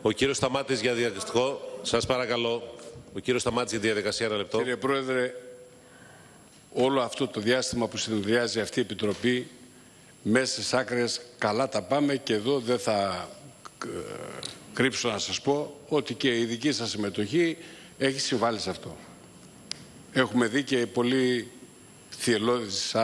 Ο κύριος Σταμάτης για διαδικαστικό. Σας παρακαλώ. Ο κύριος Σταμάτης για διαδικασία, ένα λεπτό. Κύριε Πρόεδρε, όλο αυτό το διάστημα που συνεδριάζει αυτή η Επιτροπή, μέσα στις άκρες καλά τα πάμε και εδώ δεν θα κρύψω να σας πω ότι και η δική σας συμμετοχή έχει συμβάλει σε αυτό. Έχουμε δει και πολύ θυελλώδεις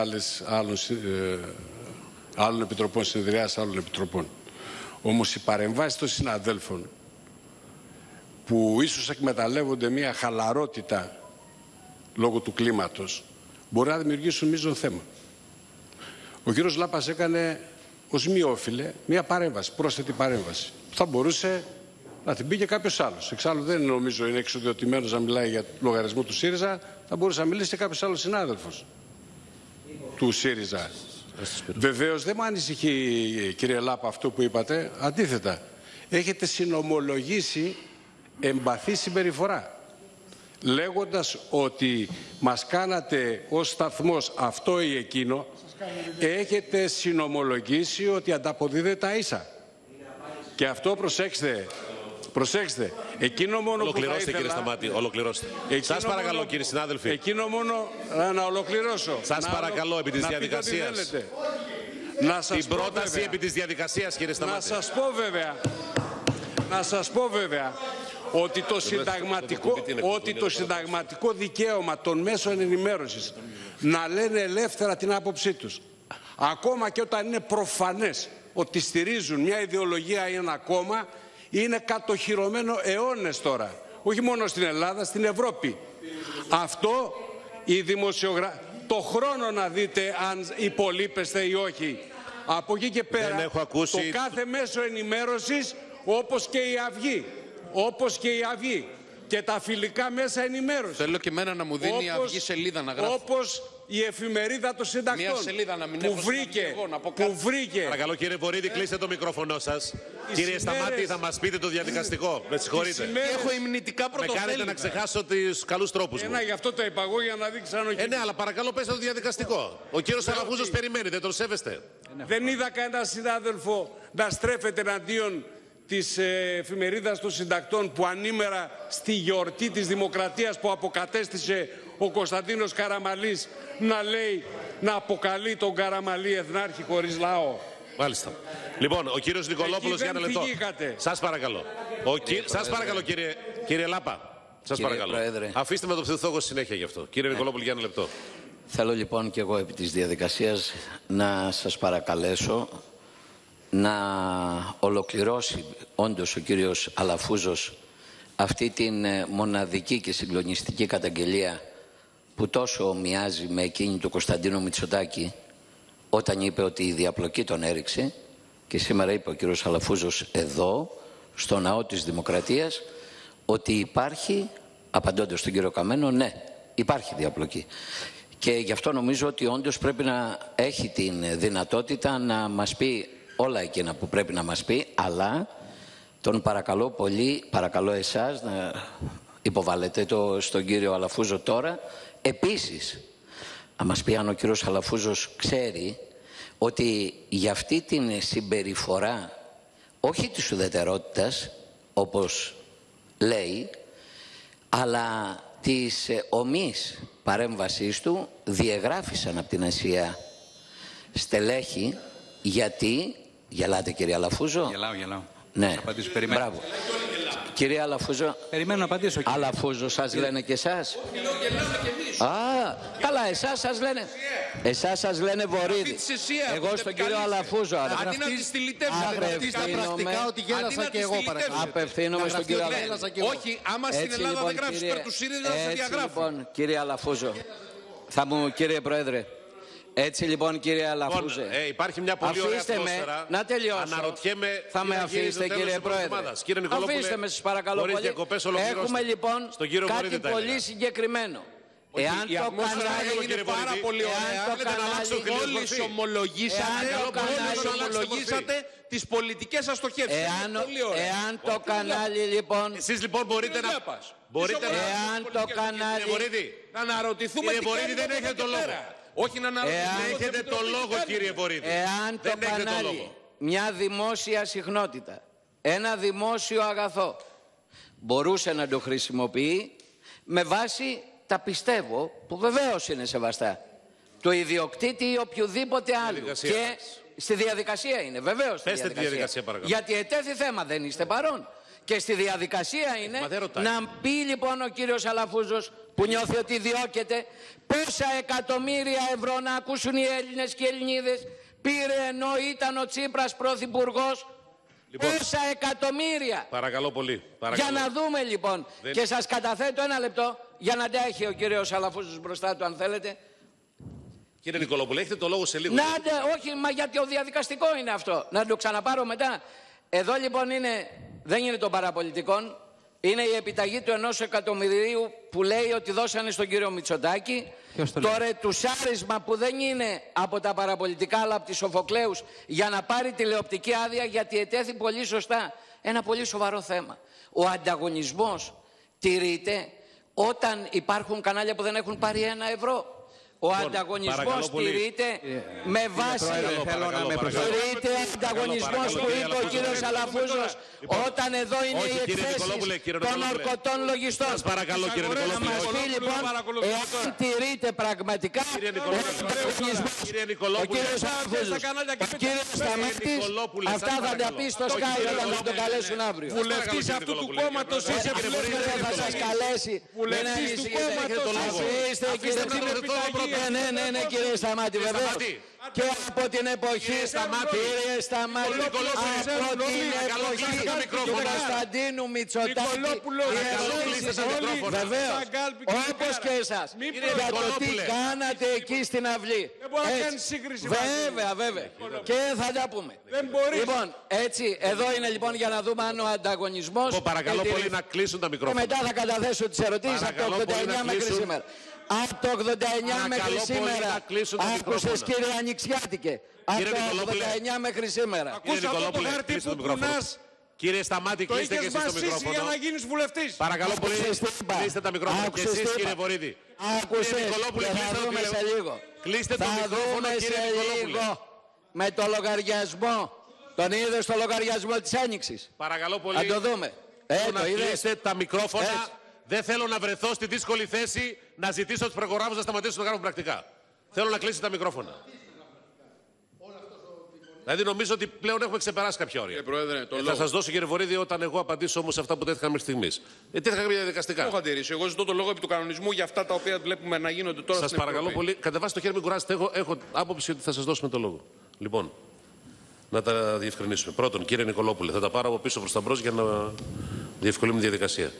άλλων επιτροπών, συνεδριάσεις άλλων επιτροπών. Όμως οι παρεμβάσεις των συναδέλφων που ίσως εκμεταλλεύονται μια χαλαρότητα λόγω του κλίματος μπορεί να δημιουργήσουν μείζον θέμα. Ο κύριος Λάπας έκανε ως μη όφιλε μια παρέμβαση, πρόσθετη παρέμβαση. Θα μπορούσε να την πει και κάποιος άλλος. Εξάλλου δεν νομίζω είναι εξοδιοτημένος να μιλάει για λογαριασμό του ΣΥΡΙΖΑ. Θα μπορούσε να μιλήσει και κάποιος άλλος συνάδελφος του ΣΥΡΙΖΑ. Βεβαίως δεν με ανησυχεί, κύριε Λάπα, αυτό που είπατε. Αντίθετα, έχετε συνομολογήσει εμπαθή συμπεριφορά, λέγοντας ότι μας κάνατε ως σταθμός αυτό ή εκείνο. Έχετε συνομολογήσει ότι ανταποδίδετε τα ίσα. Και αυτό προσέξτε, εκείνο μόνο ολοκληρώστε, που θα ήθελα... κύριε Σταμάτη, ολοκληρώστε. Σας παρακαλώ, μόνο, κύριε συνάδελφοι. Εκείνο μόνο να ολοκληρώσω. Σας παρακαλώ, επί της διαδικασίας. Την πρόταση βέβαια, επί της διαδικασίας, κύριε Σταμάτη. Να σας πω βέβαια ότι το συνταγματικό δικαίωμα των μέσων ενημέρωσης να λένε ελεύθερα την άποψή τους, ακόμα και όταν είναι προφανές ότι στηρίζουν μια ιδεολογία ή ένα κόμμα, είναι κατοχυρωμένο αιώνες τώρα. Όχι μόνο στην Ελλάδα, στην Ευρώπη. Αυτό η το χρόνο να δείτε αν υπολείπεστε ή όχι. Από εκεί και πέρα το κάθε μέσο ενημέρωσης, όπως και η Αυγή και τα φιλικά μέσα ενημέρωσης. Θέλω και εμένα να μου δίνει η Αυγή σελίδα να γράφω. Όπως η εφημερίδα των συντακτών. Μια σελίδα να μην έχω που βρήκε. Παρακαλώ, κύριε Βορίδη, κλείστε το μικρόφωνο σας. Κύριε Σταμάτη, θα μας πείτε το διαδικαστικό. Με συγχωρείτε. Έχω υμνητικά πρωτοφέλη. Με κάνετε να ξεχάσω τους καλούς τρόπους μου. Γι' αυτό το είπα εγώ, για να δείξω αν όχι. Ναι, αλλά παρακαλώ πέστε το διαδικαστικό. Ο κύριος Αλαφούζος περιμένει, δεν τον σέβεστε. Δεν είδα κανένα συνάδελφο να στρέφεται εναντίον της εφημερίδας των συντακτών που ανήμερα στη γιορτή της Δημοκρατίας που αποκατέστησε ο Κωνσταντίνος Καραμαλής να αποκαλεί τον Καραμαλή εθνάρχη χωρίς λαό. Μάλιστα. Λοιπόν, ο κύριος Νικολόπουλος για ένα λεπτό. Σας παρακαλώ. Σας παρακαλώ, κύριε Λάπα. Σας παρακαλώ. Πρόεδρε. Αφήστε με το ψευδόκο συνέχεια γι' αυτό. Κύριε Νικολόπουλο, για ένα λεπτό. Θέλω λοιπόν και εγώ επί της διαδικασίας να σας παρακαλέσω να ολοκληρώσει όντως ο κύριος Αλαφούζος αυτή την μοναδική και συγκλονιστική καταγγελία που τόσο μοιάζει με εκείνη του Κωνσταντίνου Μητσοτάκη όταν είπε ότι η διαπλοκή τον έριξε, και σήμερα είπε ο κύριος Αλαφούζος εδώ στο ναό της Δημοκρατίας ότι υπάρχει, απαντώντας στον κύριο Καμένο, ναι, υπάρχει διαπλοκή. Και γι' αυτό νομίζω ότι όντως πρέπει να έχει την δυνατότητα να μας πει όλα εκείνα που πρέπει να μας πει, αλλά τον παρακαλώ πολύ, παρακαλώ εσάς να υποβάλλετε το στον κύριο Αλαφούζο τώρα. Επίσης, να μας πει αν ο κύριος Αλαφούζος ξέρει ότι για αυτή την συμπεριφορά, όχι της ουδετερότητας, όπως λέει, αλλά της ομής παρέμβασής του, διεγράφησαν από την Ασία στελέχη, γιατί... Γελάτε, κύριε Αλαφούζο. Γελάω. Ναι. Απαντήσω, περιμένω. Μπράβο. Κύριε Αλαφούζο. Περιμένω να απαντήσω. Αλαφούζο, σας λένε και εσάς. Καλά, εσάς σας λένε Βορίδη. Εγώ στον κύριο Αλαφούζο. Αντί να τη στυλιτεύσετε. Στα πρακτικά ότι γέλασα και εγώ, παρακαλώ. Απευθύνομαι στον κύριο Αλαφούζο. Όχι, άμα στην Ελλάδα δεν γράφεις υπέρ του ΣΥΡΙΖΑ, θα σε διαγράφω. Λοιπόν, κύριε Αλαφούζο, κύριε Πρόεδρε. Έτσι λοιπόν, κύριε Αλαφούζε, υπάρχει μια πολύ ωραία ατμόσφαιρα. Να τελειώσω. Αναρωτιέμαι, θα με αφήσετε, κύριε Πρόεδρε. Αφήστε με, σας παρακαλώ πολύ. Έχουμε λοιπόν κάτι πολύ συγκεκριμένο. Εάν το κανάλι είναι πάρα πολύ ωραία, μόλις ομολογήσατε τις πολιτικές σας στοχεύσεις. Εάν το κανάλι λοιπόν... Εσείς λοιπόν μπορείτε να... Εάν το κανάλι... Να αναρωτηθούμε τι κάνει δεν έχετε το λόγο. Όχι να αναρωτηθούμε. Έχετε το λόγο, κύριε Βορίδη. Εάν το κανάλι, μια δημόσια συχνότητα, ένα δημόσιο αγαθό μπορούσε να το χρησιμοποιεί με βάση τα πιστεύω, που βεβαίως είναι σεβαστά, του ιδιοκτήτη ή οποιοδήποτε άλλου. Και στη διαδικασία είναι, βεβαίως στη διαδικασία. Γιατί ετέθη θέμα, δεν είστε παρόν. Και στη διαδικασία είναι να πει λοιπόν ο κύριος Αλαφούζος, που νιώθει ότι διώκεται, πόσα εκατομμύρια ευρώ, να ακούσουν οι Έλληνες και οι Ελληνίδες, πήρε ενώ ήταν ο Τσίπρας πρωθυπουργός. Λοιπόν, πόσα εκατομμύρια. Παρακαλώ πολύ. Για να δούμε λοιπόν. Και σας καταθέτω ένα λεπτό για να τα έχει ο κύριος Αλαφούζος μπροστά του, αν θέλετε. Κύριε Νικολόπουλε, έχετε το λόγο σε λίγο. Όχι, μα γιατί ο διαδικαστικό είναι αυτό. Να το ξαναπάρω μετά. Εδώ λοιπόν δεν είναι των παραπολιτικών. Είναι η επιταγή του 1 εκατομμυρίου που λέει ότι δώσανε στον κύριο Μητσοτάκη. Το ρετουσάρισμα που δεν είναι από τα παραπολιτικά αλλά από τις Σοφοκλέους για να πάρει τηλεοπτική άδεια, γιατί ετέθη πολύ σωστά ένα πολύ σοβαρό θέμα. Ο ανταγωνισμός τηρείται όταν υπάρχουν κανάλια που δεν έχουν πάρει 1 ευρώ. Ο ανταγωνισμός τηρείται με βάση. Τηρείται ο ανταγωνισμός που είπε ο κύριος Αλαφούζος όταν εδώ είναι οι εκθέσεις των ορκωτών λογιστών. Σας παρακαλώ, κύριε Νικολόπουλε. Να μας πει λοιπόν εάν τηρείται πραγματικά ο ανταγωνισμός. Ο κύριος Αλαφούζος, ο κύριος Σταμάτης, αυτά θα τα πει στο Skype όταν θα το καλέσουν αύριο. Βουλευτής αυτού του κόμματος είσαι. Θα σας καλέσει. Βουλευτής του κόμματος είσαι. Ναι, κύριε Σταμάτη, βεβαίως. Και από την εποχή κύριε Σταμάτη, από την εποχή του Κωνσταντίνου Μητσοτάκη, βεβαίως, όπως και εσάς, για το τι κάνατε εκεί στην αυλή. Βέβαια. Και θα τα πούμε. Λοιπόν, έτσι, εδώ είναι λοιπόν για να δούμε αν ο ανταγωνισμός. Παρακαλώ πολύ να κλείσουν τα μικρόφωνα. Και μετά θα καταθέσω τις ερωτήσεις από το 89 μέχρι σήμερα. Από το 89 μέχρι σήμερα. Άκουσες κύριε Ανοιξιάτικε. Από το 89 μέχρι σήμερα. Ακούς αυτό το χαρτί που κουνάς. Κύριε Σταμάτη, κλείστε και εσείς το μικρόφωνο. Για να γίνεις βουλευτής. Παρακαλώ πολύ, κλείστε τα μικρόφωνα. Και εσείς κύριε Βορίδη. Άκουσες, θα δούμε σε λίγο. Κλείστε το μικρόφωνο κύριε Νικολόπουλε. Με το λογαριασμό. Τον είδες στο λογαριασμό της Άνοιξης. Παρακαλώ πολύ. Να το δούμε. Κλείστε τα μικρόφωνα. Δεν θέλω να βρεθώ στη δύσκολη θέση να ζητήσω τους προγράμμους να σταματήσουν να γράφουν πρακτικά. Θέλω να κλείσετε τα μικρόφωνα. Δηλαδή νομίζω ότι πλέον έχουμε ξεπεράσει κάποια όρια. Θα σας δώσω κύριε Βορίδη όταν εγώ απαντήσω όμως αυτά που τέθηκαν μέχρι στιγμής. Τέθηκαν κάποια διαδικαστικά. Δεν έχω αντιρρήσει. Εγώ ζητώ το λόγο επί του κανονισμού για αυτά τα οποία βλέπουμε να γίνονται τώρα. Σας παρακαλώ πολύ, κατεβάστε το χέρι, μην κουράσετε. Έχω άποψη ότι θα σας δώσουμε το λόγο. Λοιπόν, να τα διευκρινίσουμε. Πρώτον, κύριε Νικολόπουλε, θα τα πάρω από πίσω προς τα μπρος για να διευκολύνουμε τη διαδικασία.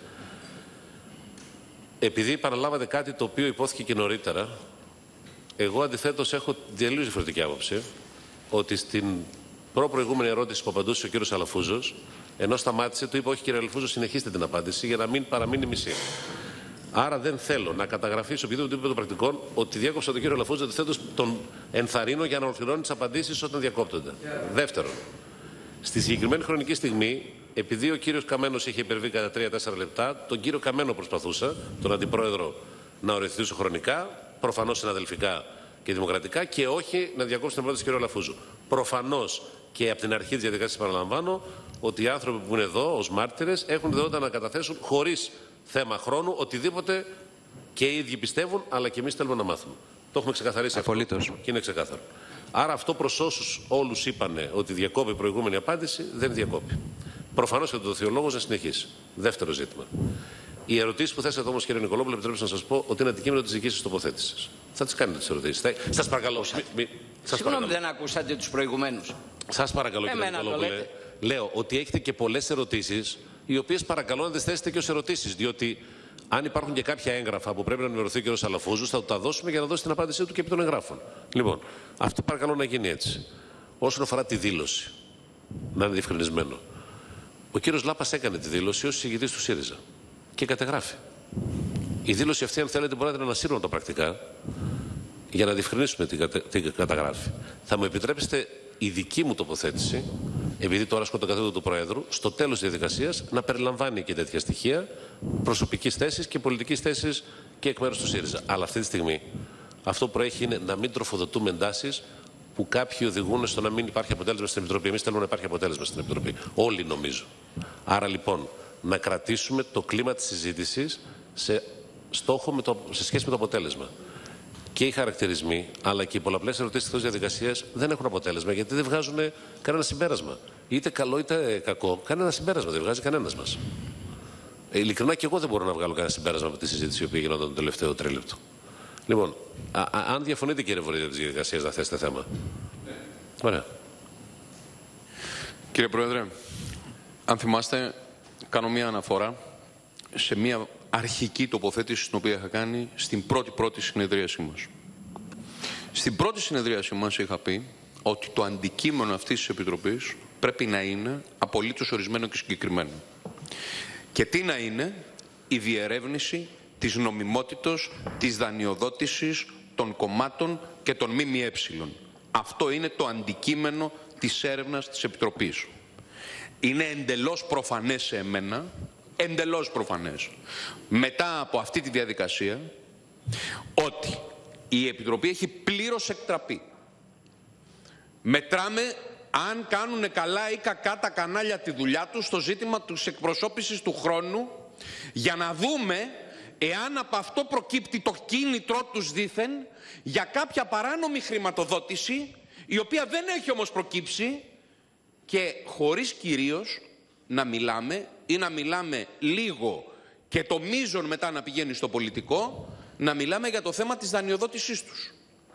Επειδή παραλάβατε κάτι το οποίο υπόθηκε και νωρίτερα, εγώ αντιθέτως έχω τελείως διαφορετική άποψη, ότι στην προηγούμενη ερώτηση που απαντούσε ο κύριος Αλαφούζος, ενώ σταμάτησε, του είπα: όχι κύριε Αλαφούζο, συνεχίστε την απάντηση για να μην παραμείνει μισή. Άρα δεν θέλω να καταγραφεί στο οποιοδήποτε επίπεδο πρακτικών ότι διέκοψα τον κύριο Αλαφούζο, αντιθέτως τον ενθαρρύνω για να ολοκληρώνει τις απαντήσεις όταν διακόπτονται. Δεύτερον, στη συγκεκριμένη χρονική στιγμή, επειδή ο κύριος Καμένος είχε υπερβεί κατά 3-4 λεπτά, τον κύριο Καμένο προσπαθούσα, τον αντιπρόεδρο, να οριοθετήσω χρονικά, προφανώς συναδελφικά και δημοκρατικά, και όχι να διακόψω την πρόταση του κ. Αλαφούζου. Προφανώς και από την αρχή της διαδικασίας παραλαμβάνω ότι οι άνθρωποι που είναι εδώ ως μάρτυρες έχουν δυνατότητα να καταθέσουν χωρίς θέμα χρόνου οτιδήποτε και οι ίδιοι πιστεύουν, αλλά και εμείς θέλουμε να μάθουμε. Το έχουμε ξεκαθαρίσει αυτό και είναι ξεκάθαρο. Άρα αυτό προς όσους όλους είπανε ότι διακόπη η προηγούμενη απάντηση, δεν διακόπη. Προφανώς και το δοθεί ο λόγος να συνεχίσει. Δεύτερο ζήτημα. Οι ερωτήσεις που θέσατε όμως, κύριε Νικολόπουλε, επιτρέψτε να σας πω ότι είναι αντικείμενο της δικής σας τοποθέτησης. Θα τις κάνετε τις ερωτήσεις. Σας παρακαλώ. Συγγνώμη, δεν ακούσατε τους προηγουμένους. Σας παρακαλώ, κύριε Νικολόπουλε. Λέω ότι έχετε και πολλές ερωτήσεις, οι οποίες παρακαλώ να τις θέσετε και ως ερωτήσεις. Διότι αν υπάρχουν και κάποια έγγραφα που πρέπει να ενημερωθεί ο κ. Αλαφούζος, θα του τα δώσουμε για να δώσει την απάντησή του και επί των εγγράφων. Λοιπόν, αυτό παρακαλώ να γίνει έτσι. Όσον αφορά τη δήλωση, να είναι διευκρινισμένο. Ο κύριος Λάπας έκανε τη δήλωση ως εισηγητής του ΣΥΡΙΖΑ και κατεγράφει. Η δήλωση αυτή, αν θέλετε, μπορείτε να ανασύρουμε τα πρακτικά για να διευκρινίσουμε την καταγράφη. Θα μου επιτρέψετε η δική μου τοποθέτηση, επειδή τώρα ασκώ το καθήκον του Προέδρου, στο τέλος της διαδικασίας να περιλαμβάνει και τέτοια στοιχεία προσωπικής θέσης και πολιτικής θέσης και εκ μέρους του ΣΥΡΙΖΑ. Αλλά αυτή τη στιγμή αυτό που προέχει είναι να μην τροφοδοτούμε εντάσεις που κάποιοι οδηγούν στο να μην υπάρχει αποτέλεσμα στην Επιτροπή. Εμείς θέλουμε να υπάρχει αποτέλεσμα στην Επιτροπή. Όλοι νομίζω. Άρα λοιπόν να κρατήσουμε το κλίμα της συζήτησης σε σχέση με το αποτέλεσμα. Και οι χαρακτηρισμοί, αλλά και οι πολλαπλές ερωτήσεις εκτός διαδικασίας δεν έχουν αποτέλεσμα, γιατί δεν βγάζουν κανένα συμπέρασμα. Είτε καλό είτε κακό, κανένα συμπέρασμα δεν βγάζει κανένας μας. Ειλικρινά και εγώ δεν μπορώ να βγάλω κανένα συμπέρασμα από τη συζήτηση η οποία γινόταν το τελευταίο τρίλεπτο. Λοιπόν, αν διαφωνείτε κύριε Βορύδη της διαδικασίας να θέσετε θέμα. Ωραία. Κύριε Πρόεδρε, αν θυμάστε, κάνω μία αναφορά σε μία αρχική τοποθέτηση την οποία είχα κάνει στην πρώτη συνεδρίασή μας. Στην πρώτη συνεδρίασή μας είχα πει ότι το αντικείμενο αυτής της Επιτροπής πρέπει να είναι απολύτως ορισμένο και συγκεκριμένο. Και τι να είναι? Η διερεύνηση της νομιμότητος της δανειοδότησης των κομμάτων και των ΜΜΕ. Αυτό είναι το αντικείμενο της έρευνας της Επιτροπής. Είναι εντελώς προφανές σε εμένα, εντελώς προφανές, μετά από αυτή τη διαδικασία, ότι η Επιτροπή έχει πλήρως εκτραπεί. Μετράμε αν κάνουν καλά ή κακά τα κανάλια τη δουλειά τους στο ζήτημα της εκπροσώπησης του χρόνου, για να δούμε εάν από αυτό προκύπτει το κίνητρό τους δήθεν για κάποια παράνομη χρηματοδότηση, η οποία δεν έχει όμως προκύψει, και χωρίς κυρίως να μιλάμε ή να μιλάμε λίγο και το μείζον μετά να πηγαίνει στο πολιτικό, να μιλάμε για το θέμα της δανειοδότησής τους.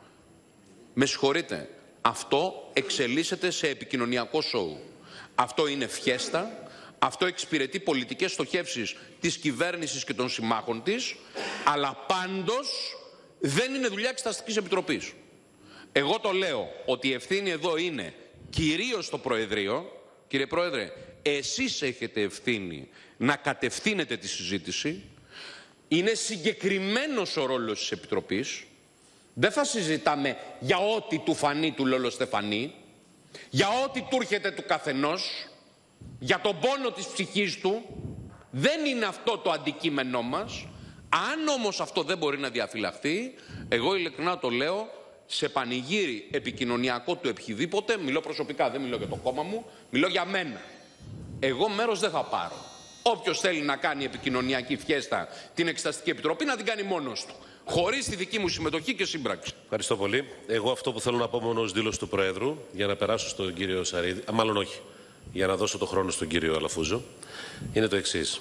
Με συγχωρείτε, αυτό εξελίσσεται σε επικοινωνιακό σοου. Αυτό είναι φιέστα, αυτό εξυπηρετεί πολιτικές στοχεύσεις της κυβέρνησης και των συμμάχων της, αλλά πάντως δεν είναι δουλειά Εξεταστικής Επιτροπής. Εγώ το λέω ότι η ευθύνη εδώ είναι κυρίως στο Προεδρείο. Κύριε Πρόεδρε, εσείς έχετε ευθύνη να κατευθύνετε τη συζήτηση. Είναι συγκεκριμένος ο ρόλος της Επιτροπής. Δεν θα συζητάμε για ό,τι του φανεί του Λολοστεφανή, για ό,τι του έρχεται του καθενός, για τον πόνο της ψυχής του. Δεν είναι αυτό το αντικείμενό μας. Αν όμως αυτό δεν μπορεί να διαφυλαχθεί, εγώ ειλικρινά το λέω, σε πανηγύρι επικοινωνιακό του οποιοδήποτε, μιλώ προσωπικά, δεν μιλώ για το κόμμα μου, μιλώ για μένα. Εγώ μέρος δεν θα πάρω. Όποιος θέλει να κάνει επικοινωνιακή φιέστα την Εξεταστική Επιτροπή, να την κάνει μόνος του, χωρίς τη δική μου συμμετοχή και σύμπραξη. Ευχαριστώ πολύ. Εγώ αυτό που θέλω να πω μόνο ως δήλωση του Προέδρου, για να περάσω στον κύριο Σαρίδη, μάλλον όχι, για να δώσω το χρόνο στον κύριο Αλαφούζο, είναι το εξής.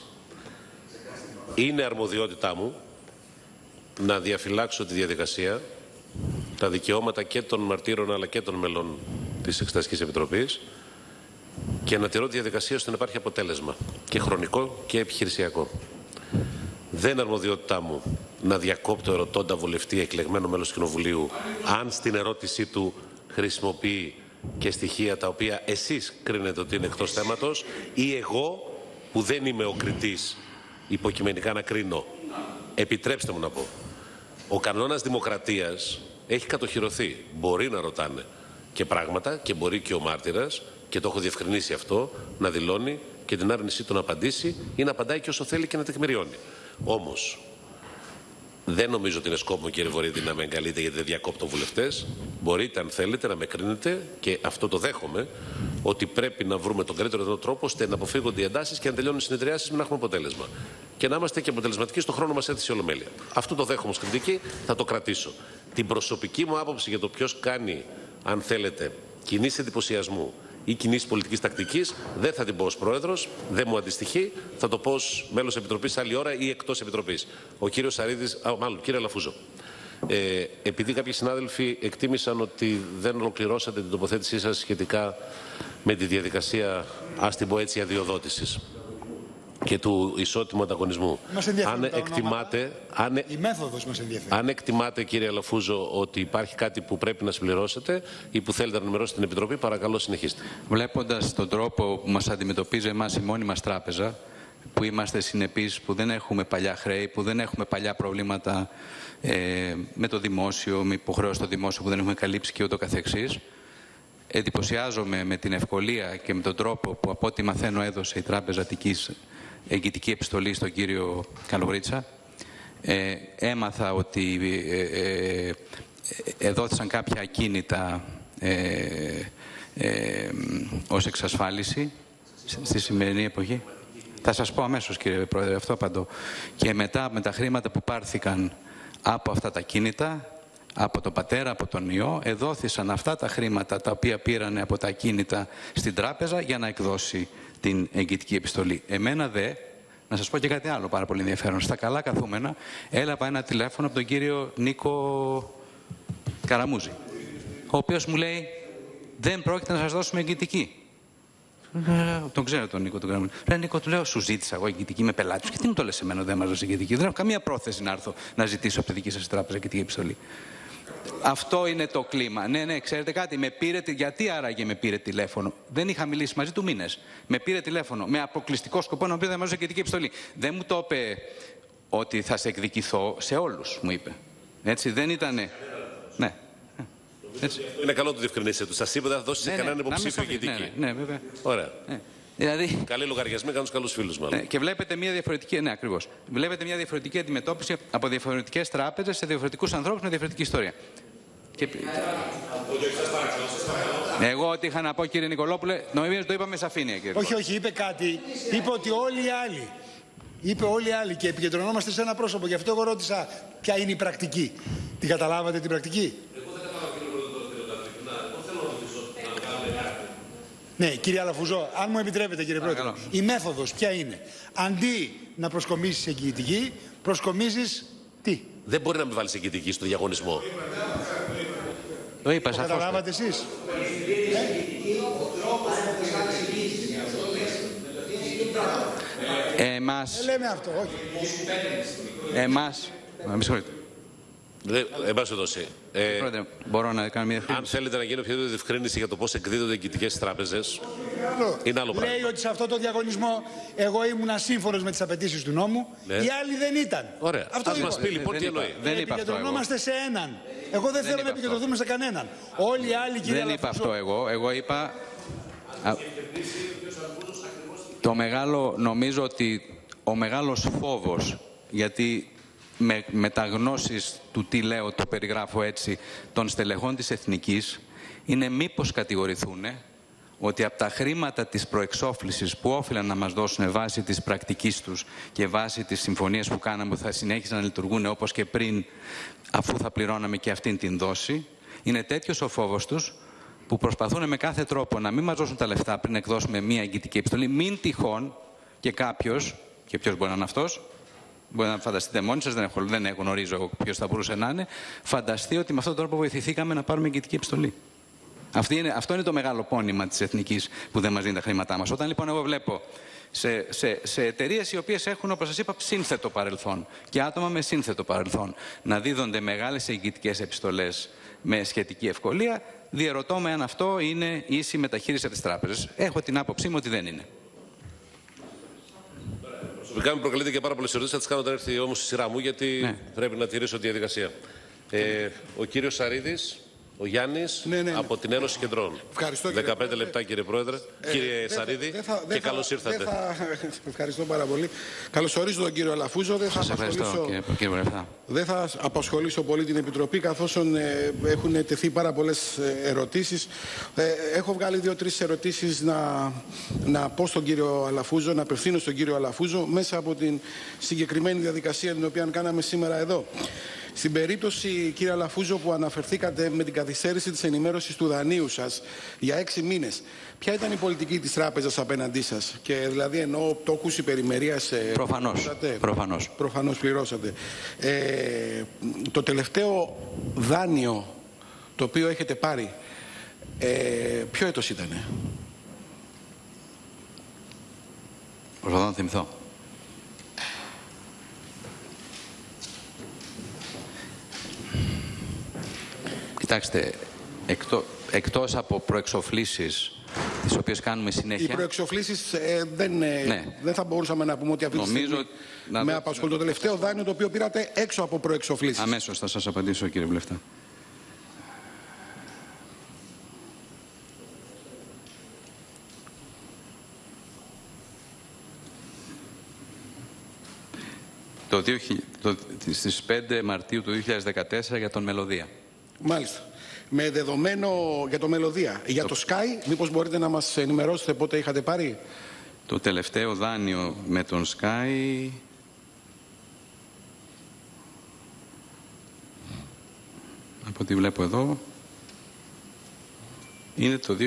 Είναι αρμοδιότητά μου να διαφυλάξω τη διαδικασία, τα δικαιώματα και των μαρτύρων αλλά και των μελών της Εξεταστικής Επιτροπής, και να τηρώ τη διαδικασία ώστε να υπάρχει αποτέλεσμα και χρονικό και επιχειρησιακό. Δεν είναι αρμοδιότητά μου να διακόπτω ερωτώντα βουλευτή εκλεγμένο μέλος του Κοινοβουλίου αν στην ερώτησή του χρησιμοποιεί και στοιχεία τα οποία εσείς κρίνετε ότι είναι εκτός θέματος, ή εγώ που δεν είμαι ο κριτής υποκειμενικά να κρίνω. Επιτρέψτε μου να πω. Ο κανόνας δημοκρατίας έχει κατοχυρωθεί. Μπορεί να ρωτάνε και πράγματα και μπορεί και ο μάρτυρας, και το έχω διευκρινίσει αυτό, να δηλώνει και την άρνησή του να απαντήσει ή να απαντάει και όσο θέλει και να τεκμηριώνει. Όμως, δεν νομίζω ότι είναι σκόπιμο, κύριε Βορύδη, να με εγκαλείτε γιατί δεν διακόπτω βουλευτές. Μπορείτε, αν θέλετε, να με κρίνετε, και αυτό το δέχομαι, ότι πρέπει να βρούμε τον καλύτερο δυνατό τρόπο ώστε να αποφύγονται οι εντάσεις και να τελειώνουν οι συνεδριάσεις με να έχουμε αποτέλεσμα. Και να είμαστε και αποτελεσματικοί στον χρόνο μας έθεσε η Ολομέλεια. Αυτό το δέχομαι ως κριτική, θα το κρατήσω. Την προσωπική μου άποψη για το ποιος κάνει, αν θέλετε, κινήσεις εντυπωσιασμού ή κινήσεις πολιτικής τακτικής, δεν θα την πω ως Πρόεδρος, δεν μου αντιστοιχεί, θα το πω ως μέλος Επιτροπής άλλη ώρα ή εκτός Επιτροπής. Ο κύριος Σαρίδης, μάλλον κύριε Αλαφούζο, επειδή κάποιοι συνάδελφοι εκτίμησαν ότι δεν ολοκληρώσατε την τοποθέτησή σας σχετικά με τη διαδικασία, ας την πω έτσι, αδειοδότησης και του ισότιμου ανταγωνισμού. Η μέθοδος μας ενδιαφέρει. Αν εκτιμάτε, κύριε Αλαφούζο, ότι υπάρχει κάτι που πρέπει να συμπληρώσετε ή που θέλετε να ενημερώσετε την Επιτροπή, παρακαλώ συνεχίστε. Βλέποντας τον τρόπο που μας αντιμετωπίζει εμάς η μόνη μας τράπεζα, που είμαστε συνεπείς, που δεν έχουμε παλιά χρέη, που δεν έχουμε παλιά προβλήματα με το δημόσιο, με υποχρέωση στο δημόσιο που δεν έχουμε καλύψει και ούτω καθεξής, εντυπωσιάζομαι με την ευκολία και με τον τρόπο που, από ό,τι μαθαίνω, έδωσε η Τράπεζα Αττικής εγγυητική επιστολή στον κύριο Καλογρίτσα. Έμαθα ότι εδόθησαν κάποια ακίνητα ως εξασφάλιση στη σημερινή εποχή. Θα σας πω αμέσως, κύριε Πρόεδρε, αυτό απαντώ. Και μετά με τα χρήματα που πάρθηκαν από αυτά τα κίνητα, από τον πατέρα, από τον ιό, εδόθησαν αυτά τα χρήματα τα οποία πήρανε από τα ακίνητα στην τράπεζα για να εκδώσει την εγγυητική επιστολή. Εμένα δε, να σας πω και κάτι άλλο πάρα πολύ ενδιαφέρον. Στα καλά καθούμενα έλαβα ένα τηλέφωνο από τον κύριο Νίκο Καραμούζη, ο οποίος μου λέει δεν πρόκειται να σας δώσουμε εγγυητική. Τον ξέρω τον Νίκο τον Καραμούζη. Ρε Νίκο, του λέω, σου ζήτησα εγώ εγγυητική με πελάτης και τι μου το λες εμένα δεν μας δώσει εγγυητική. Δεν έχω καμία πρόθεση να έρθω να ζητήσω από τη δική σας τράπεζα εγγυητική επιστολή. Αυτό είναι το κλίμα. Ναι, ξέρετε κάτι, με πήρε, γιατί άραγε με πήρε τηλέφωνο. Δεν είχα μιλήσει μαζί του μήνες. Με πήρε τηλέφωνο με αποκλειστικό σκοπό να πει δεν μας δώσει εγγυητική επιστολή. Δεν μου το είπε ότι θα σε εκδικηθώ σε όλους, μου είπε. Έτσι, δεν ήτανε. Ναι. Έτσι. Είναι καλό το διευκρινίσετε του. Σας είπε ότι θα δώσει σε κανέναν υποψήφιο εγγυητική. Ναι, βέβαια. Ωραία. Δηλαδή... Καλοί λογαριασμοί κάνουν τους καλούς φίλους, μάλλον. Και βλέπετε μια διαφορετική, ναι, ακριβώς. Βλέπετε μια διαφορετική αντιμετώπιση από διαφορετικές τράπεζες σε διαφορετικούς ανθρώπους με διαφορετική ιστορία. Και... Εγώ ό,τι είχα να πω, κύριε Νικολόπουλε, νομίζω το είπα με σαφήνεια, κύριε. Όχι, είπε κάτι. Είπε ότι όλοι οι άλλοι. Είπε όλοι οι άλλοι και επικεντρωνόμαστε σε ένα πρόσωπο. Γι' αυτό εγώ ρώτησα ποια είναι η πρακτική. Την καταλάβατε την πρακτική? Ναι, κύριε Αλαφουζό, αν μου επιτρέπετε, κύριε Πρόεδρε, η μέθοδος ποια είναι? Αντί να προσκομίσεις εγγυητική, προσκομίζεις τι? Δεν μπορεί να μην βάλεις εγγυητική στο διαγωνισμό. Το είπα σαφώς. Καταλάβατε εσείς? Εμάς... Δεν λέμε αυτό, όχι. Εμάς... Με συγχωρείτε. Εν πάση περιπτώσει. Πρόεδρε, μπορώ να κάνω μια διευκρίνηση? Αν θέλετε να γίνει οποιαδήποτε διευκρίνηση για το πώς εκδίδονται εγγυητικές στις τράπεζες, είναι άλλο πράγμα. Λέει ότι σε αυτό το διαγωνισμό εγώ ήμουν ασύμφωνος με τις απαιτήσεις του νόμου, οι άλλοι δεν ήταν. Ωραία. Ας μας πει λοιπόν τι εννοεί. Δεν είπα αυτό εγώ. Επικεντρωνόμαστε σε έναν. Εγώ δεν θέλω να επικεντρωθούμε σε κανέναν. Όλοι οι άλλοι, κύριε Δεν είπα αυτό εγώ. Εγώ είπα... Το μεγάλο, νομίζω ότι ο μεγάλος φόβος, γιατί με τα γνώσεις του τι λέω, το περιγράφω έτσι, των στελεχών της Εθνικής, είναι μήπως κατηγορηθούν ότι από τα χρήματα της προεξόφλησης που όφυλαν να μας δώσουν βάσει της πρακτικής τους και βάσει της συμφωνίας που κάναμε που θα συνέχισαν να λειτουργούν όπως και πριν, αφού θα πληρώναμε και αυτήν την δόση, είναι τέτοιος ο φόβος τους που προσπαθούν με κάθε τρόπο να μην μας δώσουν τα λεφτά πριν εκδώσουμε μία εγγυητική επιστολή, μην τυχόν και κάποιος, και ποιος μπορεί να είναι αυτός, μπορεί να φανταστείτε μόνοι σας, δεν γνωρίζω ποιος θα μπορούσε να είναι, φανταστεί ότι με αυτόν τον τρόπο βοηθηθήκαμε να πάρουμε εγγυητική επιστολή. Αυτό είναι το μεγάλο πόνημα της Εθνικής που δεν μας δίνει τα χρήματά μας. Όταν λοιπόν εγώ βλέπω σε εταιρείες οι οποίες έχουν, όπως σας είπα, σύνθετο παρελθόν και άτομα με σύνθετο παρελθόν να δίδονται μεγάλες εγγυητικές επιστολές με σχετική ευκολία, διερωτώ με αν αυτό είναι ίση μεταχείριση από τις τράπεζες. Έχω την άποψή μου ότι δεν είναι. Προσωπικά μου προκαλείται και πάρα πολλές ερωτήσεις, θα τις κάνω όταν έρθει όμως στη σειρά μου, γιατί πρέπει να τηρήσω τη διαδικασία. Ο κύριος Σαρίδης. Ο Γιάννης από την Ένωση Κεντρών. Ευχαριστώ, 15 λεπτά, κύριε Πρόεδρε. Κύριε Σαρίδη, και καλώς ήρθατε. Ευχαριστώ πάρα πολύ. Καλωσορίζω τον κύριο Αλαφούζο. Δεν θα απασχολήσω πολύ την Επιτροπή, καθώς έχουν τεθεί πάρα πολλές ερωτήσεις. Έχω βγάλει 2-3 ερωτήσεις να πω στον κύριο Αλαφούζο, να απευθύνω στον κύριο Αλαφούζο μέσα από την συγκεκριμένη διαδικασία την οποία κάναμε σήμερα εδώ. Στην περίπτωση, κύριε Αλαφούζο, που αναφερθήκατε με την καθυστέρηση της ενημέρωσης του δανείου σας για 6 μήνες, ποια ήταν η πολιτική της τράπεζας απέναντί σας? Και δηλαδή εννοώ πτώχους υπερημερίας. Προφανώς πληρώσατε. Το τελευταίο δάνειο το οποίο έχετε πάρει, ποιο έτος ήτανε? Προσπαθώ να θυμηθώ. Κοιτάξτε, εκτός από προεξοφλήσεις, τις οποίες κάνουμε συνέχεια... Οι προεξοφλήσεις δεν θα μπορούσαμε να πούμε ότι αυτή τη στιγμή με απασχολεί. Το τελευταίο δάνειο το οποίο πήρατε έξω από προεξοφλήσεις. Αμέσως θα σας απαντήσω, κύριε Βουλευτά. Στις 5 Μαρτίου του 2014 για τον Μελωδία. Μάλιστα. με δεδομένο για το Μελωδία. Για το Sky, μήπως μπορείτε να μας ενημερώσετε πότε είχατε πάρει? Το τελευταίο δάνειο με τον Sky... από ό,τι βλέπω εδώ, είναι το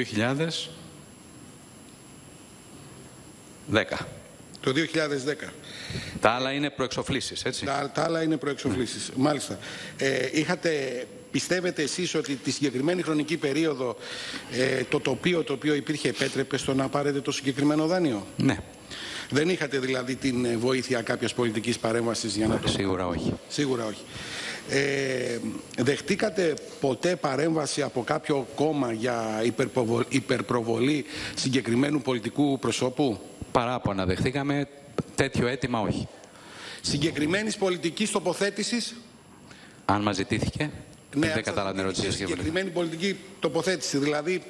2010. Το 2010. Τα άλλα είναι προεξοφλήσεις, έτσι. Τα άλλα είναι προεξοφλήσεις, μάλιστα. Πιστεύετε εσείς ότι τη συγκεκριμένη χρονική περίοδο το τοπίο υπήρχε επέτρεπε στο να πάρετε το συγκεκριμένο δάνειο? Ναι. Δεν είχατε δηλαδή την βοήθεια κάποιας πολιτικής παρέμβασης για να το... Σίγουρα όχι. Σίγουρα όχι. Δεχτήκατε ποτέ παρέμβαση από κάποιο κόμμα για υπερπροβολή συγκεκριμένου πολιτικού προσώπου? Παράπονα δεχτήκαμε, τέτοιο αίτημα όχι. Συγκεκριμένης πολιτικής τοποθέτησης? Αν μας ζητήθηκε, ναι, δεν κατάλαβα την ερώτηση. Συγκεκριμένη πολιτική τοποθέτηση, δηλαδή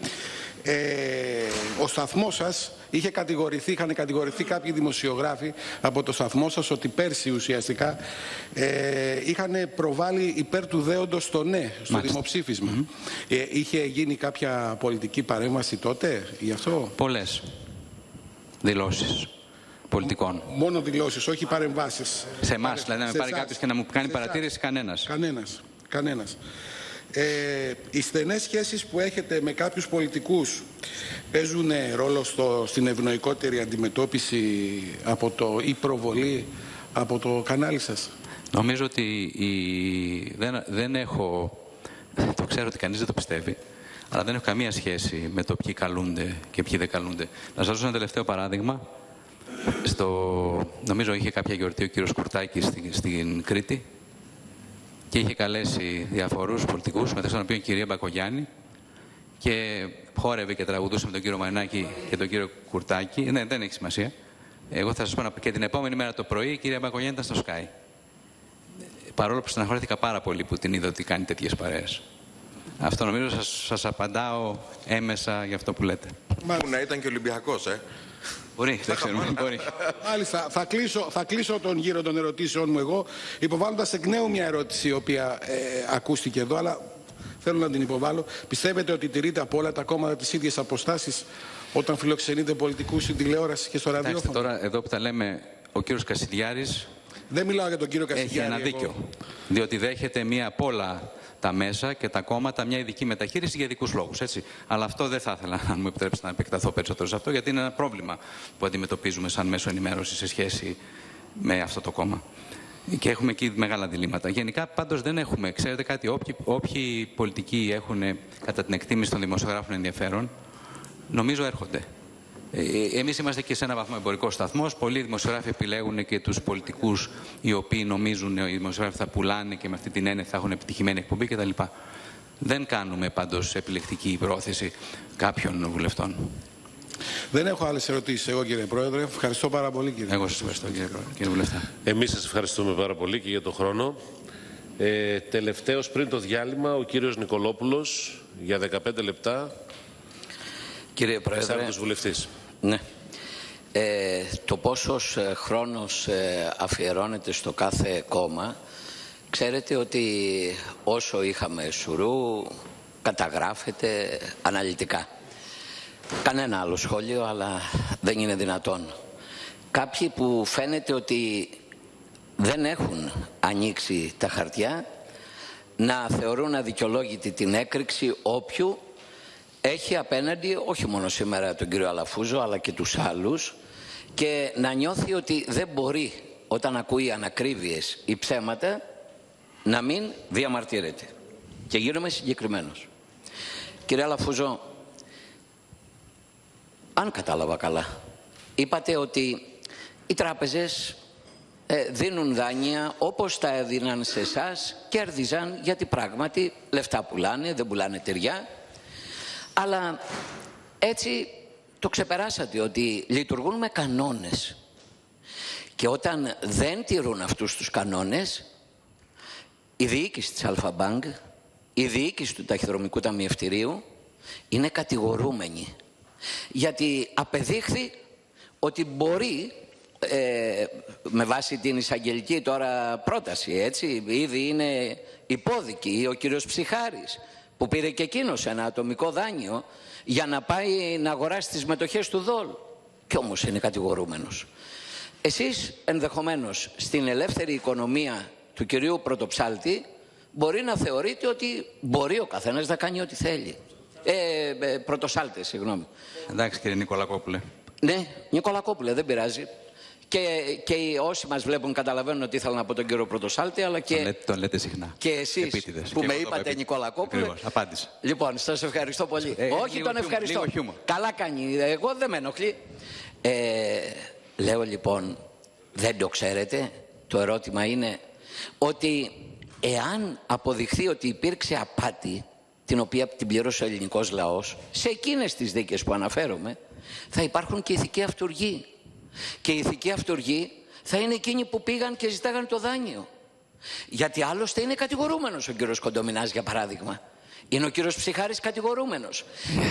ο σταθμός σας είχαν κατηγορηθεί κάποιοι δημοσιογράφοι από το σταθμό σας ότι πέρσι ουσιαστικά είχαν προβάλει υπέρ του δέοντος στο ναι, στο δημοψήφισμα. Είχε γίνει κάποια πολιτική παρέμβαση τότε γι' αυτό? Πολλές δηλώσεις πολιτικών. Μόνο δηλώσεις, όχι παρεμβάσεις. Σε εμάς, δηλαδή να με πάρει κάποιος και να μου κάνει παρατήρηση, κανένας. Κανένας. Οι στενές σχέσεις που έχετε με κάποιους πολιτικούς παίζουν ρόλο στην ευνοϊκότερη αντιμετώπιση ή προβολή από το κανάλι σας? Νομίζω ότι δεν έχω, το ξέρω ότι κανείς δεν το πιστεύει, αλλά δεν έχω καμία σχέση με το ποιοι καλούνται και ποιοι δεν καλούνται. Να σας δώσω ένα τελευταίο παράδειγμα. Νομίζω είχε κάποια γιορτή ο κύριος Κουρτάκης στην Κρήτη και είχε καλέσει διαφορούς πολιτικούς, μεταξύ των οποίων η κυρία Μπακογιάννη, και χόρευε και τραγουδούσε με τον κύριο Μανάκη και τον κύριο Κουρτάκη. Ναι, δεν έχει σημασία. Εγώ θα σας πω και την επόμενη μέρα το πρωί η κυρία Μπακογιάννη ήταν στο Sky. Παρόλο που στεναχωρήθηκα πάρα πολύ που την είδα ότι κάνει τέτοιες παρέες. Αυτό νομίζω σας απαντάω έμεσα για αυτό που λέτε. Να ήταν και Ολυμπιακός, Μπορεί, δεν ξέρουμε. Μπορεί. Μάλιστα, θα κλείσω τον γύρο των ερωτήσεων μου εγώ, υποβάλλοντας εκ νέου μια ερώτηση η οποία ακούστηκε εδώ, αλλά θέλω να την υποβάλω. Πιστεύετε ότι τηρείτε από όλα τα κόμματα τις ίδιες αποστάσεις όταν φιλοξενείτε πολιτικούς στην τηλεόραση και στο ραδιόφωνο? Τώρα, εδώ που τα λέμε, ο κύριος Κασιδιάρης... Δεν μιλάω για τον κύριο Κασιδιάρη. Έχει ένα δίκιο. Διότι δέχεται από όλα τα μέσα και τα κόμματα μια ειδική μεταχείριση για ειδικούς λόγους. Έτσι. Αλλά αυτό δεν θα ήθελα, αν μου επιτρέψετε, να επεκταθώ περισσότερο σε αυτό, γιατί είναι ένα πρόβλημα που αντιμετωπίζουμε σαν μέσο ενημέρωση σε σχέση με αυτό το κόμμα. Και έχουμε εκεί μεγάλα διλήμματα. Γενικά, πάντως, δεν έχουμε. Ξέρετε κάτι, όποιοι πολιτικοί έχουν κατά την εκτίμηση των δημοσιογράφων ενδιαφέρον, νομίζω έρχονται. Εμείς είμαστε και σε ένα βαθμό εμπορικός σταθμός. Πολλοί δημοσιογράφοι επιλέγουν και τους πολιτικούς οι οποίοι νομίζουν οι δημοσιογράφοι θα πουλάνε και με αυτή την έννοια θα έχουν επιτυχημένη εκπομπή κτλ. Δεν κάνουμε πάντως επιλεκτική πρόθεση κάποιων βουλευτών. Δεν έχω άλλες ερωτήσεις εγώ, κύριε Πρόεδρε. Ευχαριστώ πάρα πολύ, κύριε. Εγώ σας ευχαριστώ, κύριε Βουλευτά. Εμείς σας ευχαριστούμε πάρα πολύ και για τον χρόνο. Τελευταίος πριν το διάλειμμα, ο κύριος Νικολόπουλος για 15 λεπτά. Κύριε Πρόεδρε, βουλευτής. Ναι. Το πόσος χρόνος αφιερώνεται στο κάθε κόμμα, ξέρετε ότι όσο είχαμε σουρού καταγράφεται αναλυτικά. Κανένα άλλο σχόλιο, αλλά δεν είναι δυνατόν. Κάποιοι που φαίνεται ότι δεν έχουν ανοίξει τα χαρτιά να θεωρούν αδικαιολόγητη την έκρηξη όποιου έχει απέναντι όχι μόνο σήμερα τον κύριο Αλαφούζο αλλά και τους άλλους, και να νιώθει ότι δεν μπορεί όταν ακούει ανακρίβειες ή ψέματα να μην διαμαρτύρεται. Και γίνομαι συγκεκριμένος. Κύριε Αλαφούζο, αν κατάλαβα καλά, είπατε ότι οι τράπεζες δίνουν δάνεια όπως τα έδιναν σε εσάς, κέρδιζαν γιατί πράγματι λεφτά πουλάνε, δεν πουλάνε τυριά. Αλλά έτσι το ξεπεράσατε, ότι λειτουργούν με κανόνες. Και όταν δεν τηρούν αυτούς τους κανόνες, η διοίκηση της Αλφα-Μπάνκ, η διοίκηση του Ταχυδρομικού Ταμιευτηρίου είναι κατηγορούμενη. Γιατί απεδείχθη ότι μπορεί, με βάση την εισαγγελική τώρα πρόταση, έτσι, ήδη είναι υπόδικη ο κύριος Ψιχάρης, που πήρε και εκείνος ένα ατομικό δάνειο για να πάει να αγοράσει τις μετοχές του ΔΟΛ. Κι όμως είναι κατηγορούμενος. Εσείς ενδεχομένως στην ελεύθερη οικονομία του κυρίου Πρωτοψάλτη μπορεί να θεωρείτε ότι μπορεί ο καθένας να κάνει ό,τι θέλει. Πρωτοσάλτε, συγγνώμη. Εντάξει κύριε Νικολακόπουλε. Ναι, Νικολακόπουλε, δεν πειράζει. Και όσοι μας βλέπουν καταλαβαίνουν ότι ήθελα να πω τον κύριο Πρωτοσάλτη, αλλά και Τον λέτε συχνά. Και εσείς Επίτηδες. που Και με εγώ είπατε Νικολακόπουλε. Ακριβώς, απάντησα. Λοιπόν, σας ευχαριστώ πολύ. Όχι, λίγο τον ευχαριστώ. λίγο χιούμορ. Καλά κάνει. Εγώ δεν με ενοχλεί. Λέω λοιπόν, δεν το ξέρετε. Το ερώτημα είναι ότι εάν αποδειχθεί ότι υπήρξε απάτη, την οποία την πλήρωσε ο ελληνικός λαός, σε εκείνες τις δίκες που αναφέρομαι, θα υπάρχουν και ηθικοί αυτουργοί. Και οι ηθικοί αυτουργοί θα είναι εκείνοι που πήγαν και ζητάγαν το δάνειο. Γιατί άλλωστε είναι κατηγορούμενος ο κύριος Κοντομινάς, για παράδειγμα. Είναι ο κύριος Ψιχάρης κατηγορούμενος.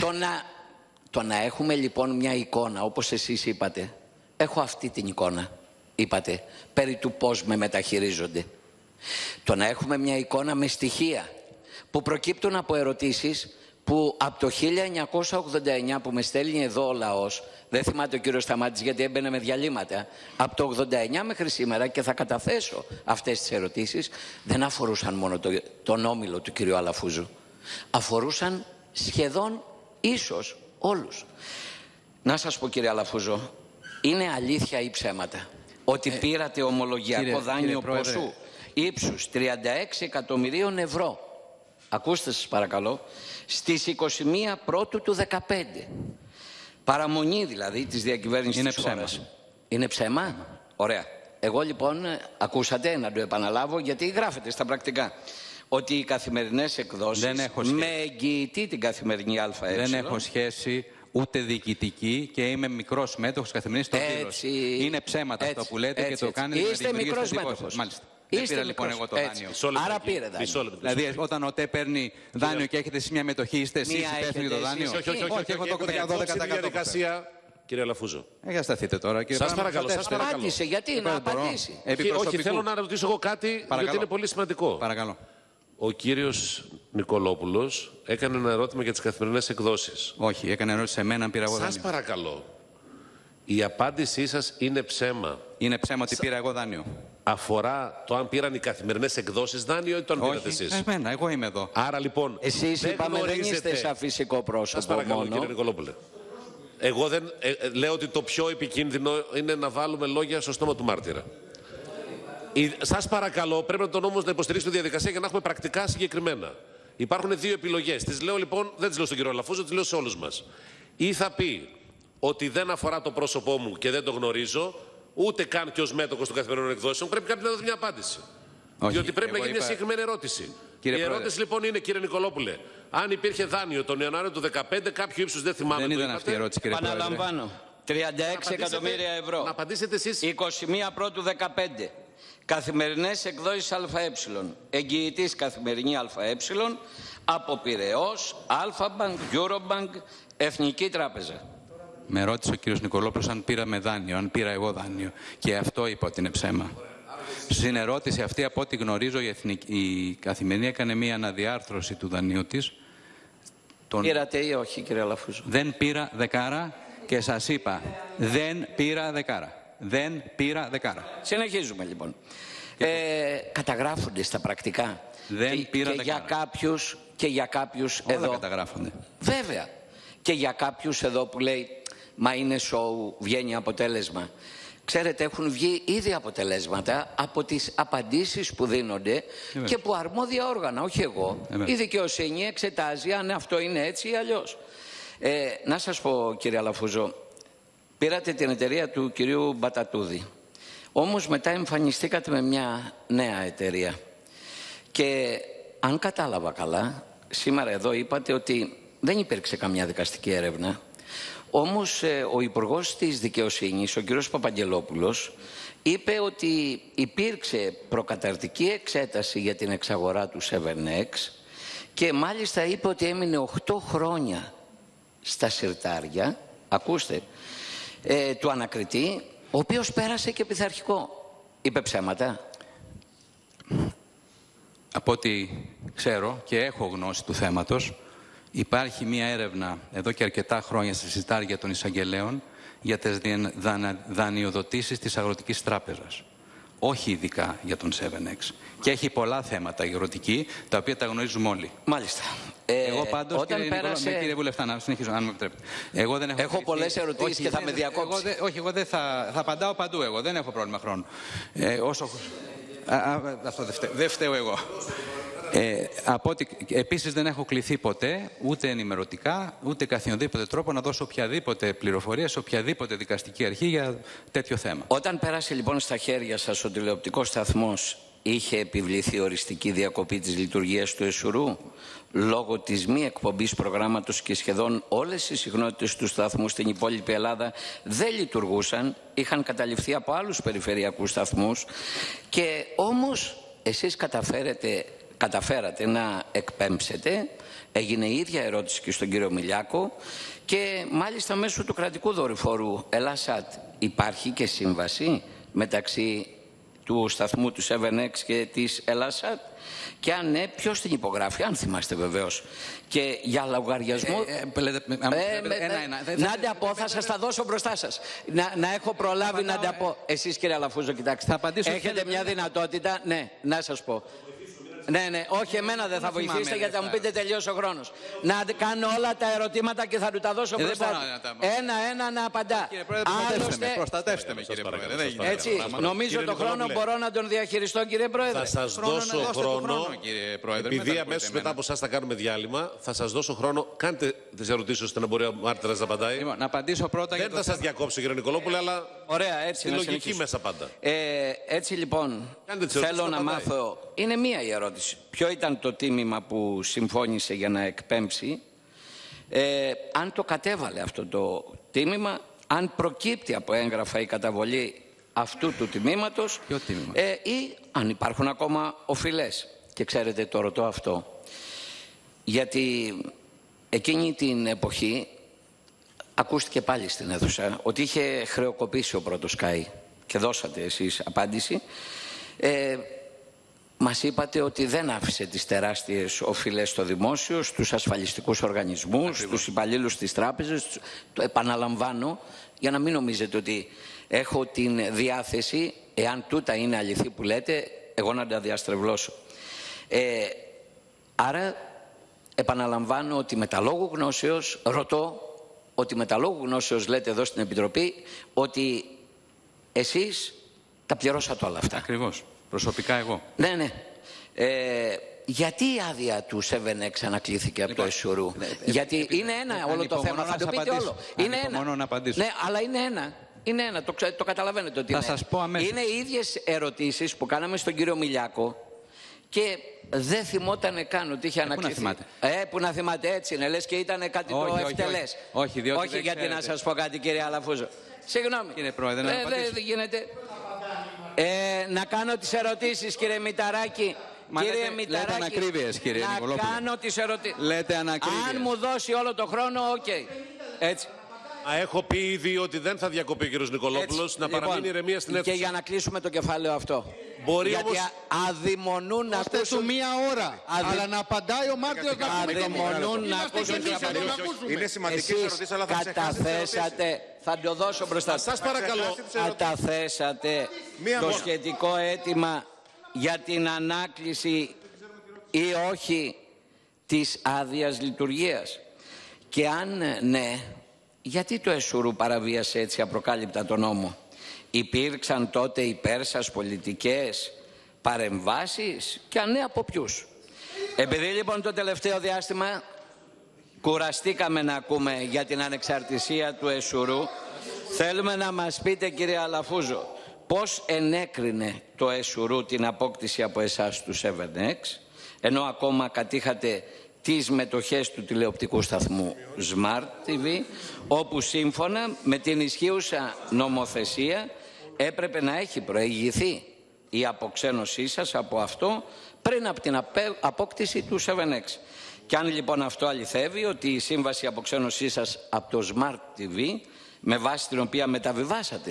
Το να έχουμε λοιπόν μια εικόνα, όπως εσείς είπατε, έχω αυτή την εικόνα, είπατε, περί του πώς με μεταχειρίζονται. Το να έχουμε μια εικόνα με στοιχεία που προκύπτουν από ερωτήσεις που από το 1989 που με στέλνει εδώ ο λαός, δεν θυμάται ο κύριος Σταμάτης γιατί έμπαινε με διαλύματα, από το 89 μέχρι σήμερα, και θα καταθέσω αυτές τις ερωτήσεις, δεν αφορούσαν μόνο τον όμιλο του κυρίου Αλαφούζου. Αφορούσαν σχεδόν ίσως όλους. Να σας πω κύριε Αλαφούζο, είναι αλήθεια ή ψέματα ότι πήρατε ομολογιακό δάνειο ποσού ύψους 36 εκατομμυρίων ευρώ, ακούστε σας παρακαλώ, στις 21 Πρώτου του 2015. Παραμονή δηλαδή της διακυβέρνησης της χώρας. Είναι ψέμα. Ωραία. Εγώ λοιπόν, ακούσατε, να το επαναλάβω γιατί γράφεται στα πρακτικά, ότι οι καθημερινές εκδόσεις με εγγυητή την καθημερινή ΑΕ. Δεν έχω σχέση ούτε διοικητική και είμαι μικρός μέτοχος καθημερινής στο τέλος. Είναι ψέματα αυτό που λέτε και το κάνετε. Είστε μικρός μέτοχος. Μάλιστα. Δεν πήρα λοιπόν εγώ το δάνειο. Άρα πήρε δάνειο. Δηλαδή, όταν ο ΤΕ παίρνει δάνειο και έχετε εσείς μια μετοχή, είστε εσείς υπεύθυνοι για το δάνειο. Όχι, έχω το 12% διαδικασία. Κύριε Αλαφούζο. Για σταθείτε τώρα. Σας παρακαλώ. Απάντησε, γιατί να απαντήσει. Όχι, θέλω να ρωτήσω εγώ κάτι, γιατί είναι πολύ σημαντικό. Παρακαλώ. Ο κύριος Νικολόπουλος έκανε ένα ερώτημα για τις καθημερινές εκδόσεις. Όχι, έκανε ερώτηση σε μένα αν πήρα εγώ δάνειο. Σας παρακαλώ. Η απάντησή σας είναι ψέμα. Είναι ψέμα ότι πήρα εγώ δάνειο. Αφορά το αν πήραν οι καθημερινές εκδόσεις δάνειο ή το αν πήρατε εσείς. Εμένα, εγώ είμαι εδώ. Άρα λοιπόν. Εσείς είπαμε δεν είστε σαν φυσικό πρόσωπο. Σας παρακαλώ, μόνο. κύριε Νικολόπουλε. Εγώ δεν λέω ότι το πιο επικίνδυνο είναι να βάλουμε λόγια στο στόμα του μάρτυρα. Σας παρακαλώ, πρέπει να τον όμως να υποστηρίξετε τη διαδικασία για να έχουμε πρακτικά συγκεκριμένα. Υπάρχουν δύο επιλογές. Τις λέω λοιπόν, δεν τις λέω στον κύριο Αλαφούζο, τις λέω σε όλους μας. Ή θα πει ότι δεν αφορά το πρόσωπό μου και δεν το γνωρίζω, ούτε καν και ως μέτοχος των καθημερινών εκδόσεων, πρέπει κάποιος να δώσει μια απάντηση. Όχι, διότι πρέπει να γίνει μια συγκεκριμένη ερώτηση. Η ερώτηση λοιπόν είναι, κύριε Νικολόπουλε, αν υπήρχε δάνειο τον Ιανουάριο του 2015, κάποιο ύψους δεν θυμάμαι. Δεν ήταν αυτή η ερώτηση, κύριε Πρόεδρε. Επαναλαμβάνω. 36 εκατομμύρια ευρώ. Να απαντήσετε εσείς. 21 Πρώτου 2015. Καθημερινές εκδόσεις ΑΕ. Εγγυητής καθημερινή ΑΕ. Από Πειραιώς, Αλφα-Μπανκ, Eurobank, Εθνική Τράπεζα. Με ρώτησε ο κύριος Νικολόπουλος αν πήραμε δάνειο, αν πήρα εγώ δάνειο. Και αυτό είπα ότι είναι ψέμα. Στην ερώτηση αυτή, από ό,τι γνωρίζω, η Καθημερινή έκανε μία αναδιάρθρωση του δανείου της. Πήρατε ή όχι, κύριε Αλαφούζο? Δεν πήρα δεκάρα και σας είπα, δεν πήρα δεκάρα. Δεν πήρα δεκάρα. Συνεχίζουμε λοιπόν. Καταγράφονται στα πρακτικά. Δεν πήρα δεκάρα. Και για κάποιους όλα εδώ. Καταγράφονται. Βέβαια. Και για κάποιους εδώ που λέει, μα είναι σοου, βγαίνει αποτέλεσμα. Ξέρετε, έχουν βγει ήδη αποτελέσματα από τις απαντήσεις που δίνονται και που αρμόδια όργανα, όχι εγώ. Η δικαιοσύνη εξετάζει αν αυτό είναι έτσι ή αλλιώς. Να σας πω, κύριε Αλαφούζο, πήρατε την εταιρεία του κυρίου Μπατατούδη. Όμως μετά εμφανιστήκατε με μια νέα εταιρεία. Και αν κατάλαβα καλά, σήμερα εδώ είπατε ότι δεν υπήρξε καμιά δικαστική έρευνα. Όμως ο Υπουργός της Δικαιοσύνης, ο κύριος Παπαγγελόπουλος, είπε ότι υπήρξε προκαταρτική εξέταση για την εξαγορά του 7X και μάλιστα είπε ότι έμεινε 8 χρόνια στα συρτάρια, ακούστε, του ανακριτή, ο οποίος πέρασε και πειθαρχικό. Είπε ψέματα. από ό,τι ξέρω και έχω γνώση του θέματος, υπάρχει μία έρευνα εδώ και αρκετά χρόνια στη Σιτάρια των Εισαγγελέων για τις δανειοδοτήσεις της Αγροτικής Τράπεζας. Όχι ειδικά για τον 7X. Και έχει πολλά θέματα η αγροτική, τα οποία τα γνωρίζουμε όλοι. Μάλιστα. Εγώ πάντως, κύριε Βουλευτά, να συνεχίσω, αν με επιτρέπετε. Εγώ δεν έχω πολλές ερωτήσεις και θα με διακόψει. Εγώ δεν θα απαντάω παντού, εγώ δεν έχω πρόβλημα χρόνου. Αυτό δεν φταίω εγώ. Επίσης δεν έχω κληθεί ποτέ, ούτε ενημερωτικά, ούτε καθιονδήποτε τρόπο να δώσω οποιαδήποτε πληροφορία σε οποιαδήποτε δικαστική αρχή για τέτοιο θέμα. Όταν πέρασε λοιπόν στα χέρια σας ο τηλεοπτικός σταθμός, είχε επιβληθεί οριστική διακοπή της λειτουργίας του Εσουρού λόγω της μη εκπομπής προγράμματος και σχεδόν όλες οι συχνότητες του σταθμού στην υπόλοιπη Ελλάδα δεν λειτουργούσαν, είχαν καταληφθεί από άλλους περιφερειακούς σταθμούς και όμως εσείς καταφέρατε να εκπέμψετε. Έγινε η ίδια ερώτηση και στον κύριο Μιλιάκο και μάλιστα μέσω του κρατικού δορυφόρου Ελλάσατ υπάρχει και σύμβαση μεταξύ του σταθμού του 7X και της Ελλάσατ και αν ναι, ποιος την υπογράφει, αν θυμάστε βεβαίως. Και για λογαριασμό... να τα πω, θα σας τα δώσω μπροστά σας. Να έχω προλάβει να τα πω. Εσείς κύριε Αλαφούζο, κοιτάξτε, έχετε μια δυνατότητα, ναι, να σας πω. Ναι, όχι, εμένα δεν θα βοηθήσετε γιατί θα μου πείτε τελείωσε ο χρόνος. Να κάνω όλα τα ερωτήματα και θα του τα δώσω μπροστά. Ένα να απαντά. Κύριε Πρόεδρε, προστατεύστε με, κύριε Πρόεδρε. Έτσι, νομίζω το χρόνο μπορώ να τον διαχειριστώ, κύριε Πρόεδρε. Θα σας δώσω χρόνο, επειδή αμέσως μετά από εσάς θα κάνουμε διάλειμμα, θα σας δώσω χρόνο. Κάντε τις ερωτήσεις ώστε να μπορεί ο μάρτυρας να απαντάει. Να απαντήσω πρώτα. Δεν θα σας διακόψω, κύριε Νικολόπουλε, αλλά τη λογική μέσα πάντα. Έτσι λοιπόν, θέλω να μάθω. Είναι μία η ερώτηση. Ποιο ήταν το τίμημα που συμφώνησε για να εκπέμψει, αν το κατέβαλε αυτό το τίμημα, αν προκύπτει από έγγραφα η καταβολή αυτού του τιμήματος ή αν υπάρχουν ακόμα οφειλές. Και ξέρετε, το ρωτώ αυτό γιατί εκείνη την εποχή ακούστηκε πάλι στην αίθουσα ότι είχε χρεοκοπήσει ο πρώτος Sky και δώσατε εσείς απάντηση. Μας είπατε ότι δεν άφησε τις τεράστιες οφειλές στο δημόσιο, στους ασφαλιστικούς οργανισμούς, στους υπαλλήλους της τράπεζας. Το επαναλαμβάνω για να μην νομίζετε ότι έχω την διάθεση, εάν τούτα είναι αληθή που λέτε, εγώ να τα διαστρεβλώσω. Άρα επαναλαμβάνω ότι με τα λόγου γνώσεως, ρωτώ ότι με τα λόγου γνώσεως λέτε εδώ στην Επιτροπή ότι εσείς τα πληρώσατε όλα αυτά. Ακριβώς. Προσωπικά εγώ. Ναι. Γιατί η άδεια του 7X ανακλήθηκε από το Εσουρού? Γιατί είναι ένα όλο το θέμα. Θα το πείτε όλο. Είναι ένα. Να απαντήσω. Ναι, αλλά είναι ένα. Είναι ένα. Το καταλαβαίνετε ότι θα σας πω αμέσως. Είναι οι ίδιες ερωτήσεις που κάναμε στον κύριο Μιλιάκο και δεν θυμότανε καν ότι είχε ανακληθεί. Πού να θυμάται. Που να θυμάται, έτσι είναι. Λες και ήταν κάτι το ευτελές. Όχι, γιατί να σας πω κάτι, κύριε Αλαφούζο. Συγγνώμη. Κύριε Πρόεδρε, δεν γίνεται. Να κάνω τις ερωτήσεις, κύριε Μηταράκη. Κύριε Μηταράκη, λέτε ανακρίβειες, κύριε Νικολόπουλε. Να κάνω τις ερωτήσεις. Λέτε ανακρίβειες. Αν μου δώσει όλο το χρόνο, οκ. Έτσι. Έχω πει ήδη ότι δεν θα διακοπεί ο κύριος Νικολόπουλος, να παραμείνει ηρεμία στην αίθουσα. Και για να κλείσουμε το κεφάλαιο αυτό. Μπορεί γιατί όμως... αδειμονούν να ακούσουν... μία ώρα, αλλά να απαντάει ο μάρτυρας να αδειμονούν να ακούσουν... Είναι σημαντικές ερωτήσεις, αλλά θα καταθέσατε... Θα το δώσω μπροστά. Σας παρακαλώ. Καταθέσατε το σχετικό αίτημα για την ανάκληση ή όχι της άδειας λειτουργίας. Και αν ναι, γιατί το Εσουρού παραβίασε έτσι απροκάλυπτα τον νόμο? Υπήρξαν τότε υπέρ σας πολιτικές παρεμβάσεις και αν ναι, από ποιους? Επειδή λοιπόν το τελευταίο διάστημα κουραστήκαμε να ακούμε για την ανεξαρτησία του Εσουρού, θέλουμε να μας πείτε, κύριε Αλαφούζο, πώς ενέκρινε το Εσουρού την απόκτηση από εσάς του 7X, ενώ ακόμα κατήχατε τις μετοχές του τηλεοπτικού σταθμού Smart TV, όπου σύμφωνα με την ισχύουσα νομοθεσία έπρεπε να έχει προηγηθεί η αποξένωσή σας από αυτό πριν από την απόκτηση του 7X. Και αν λοιπόν αυτό αληθεύει, ότι η σύμβαση αποξένωσή σας από το Smart TV, με βάση την οποία μεταβιβάσατε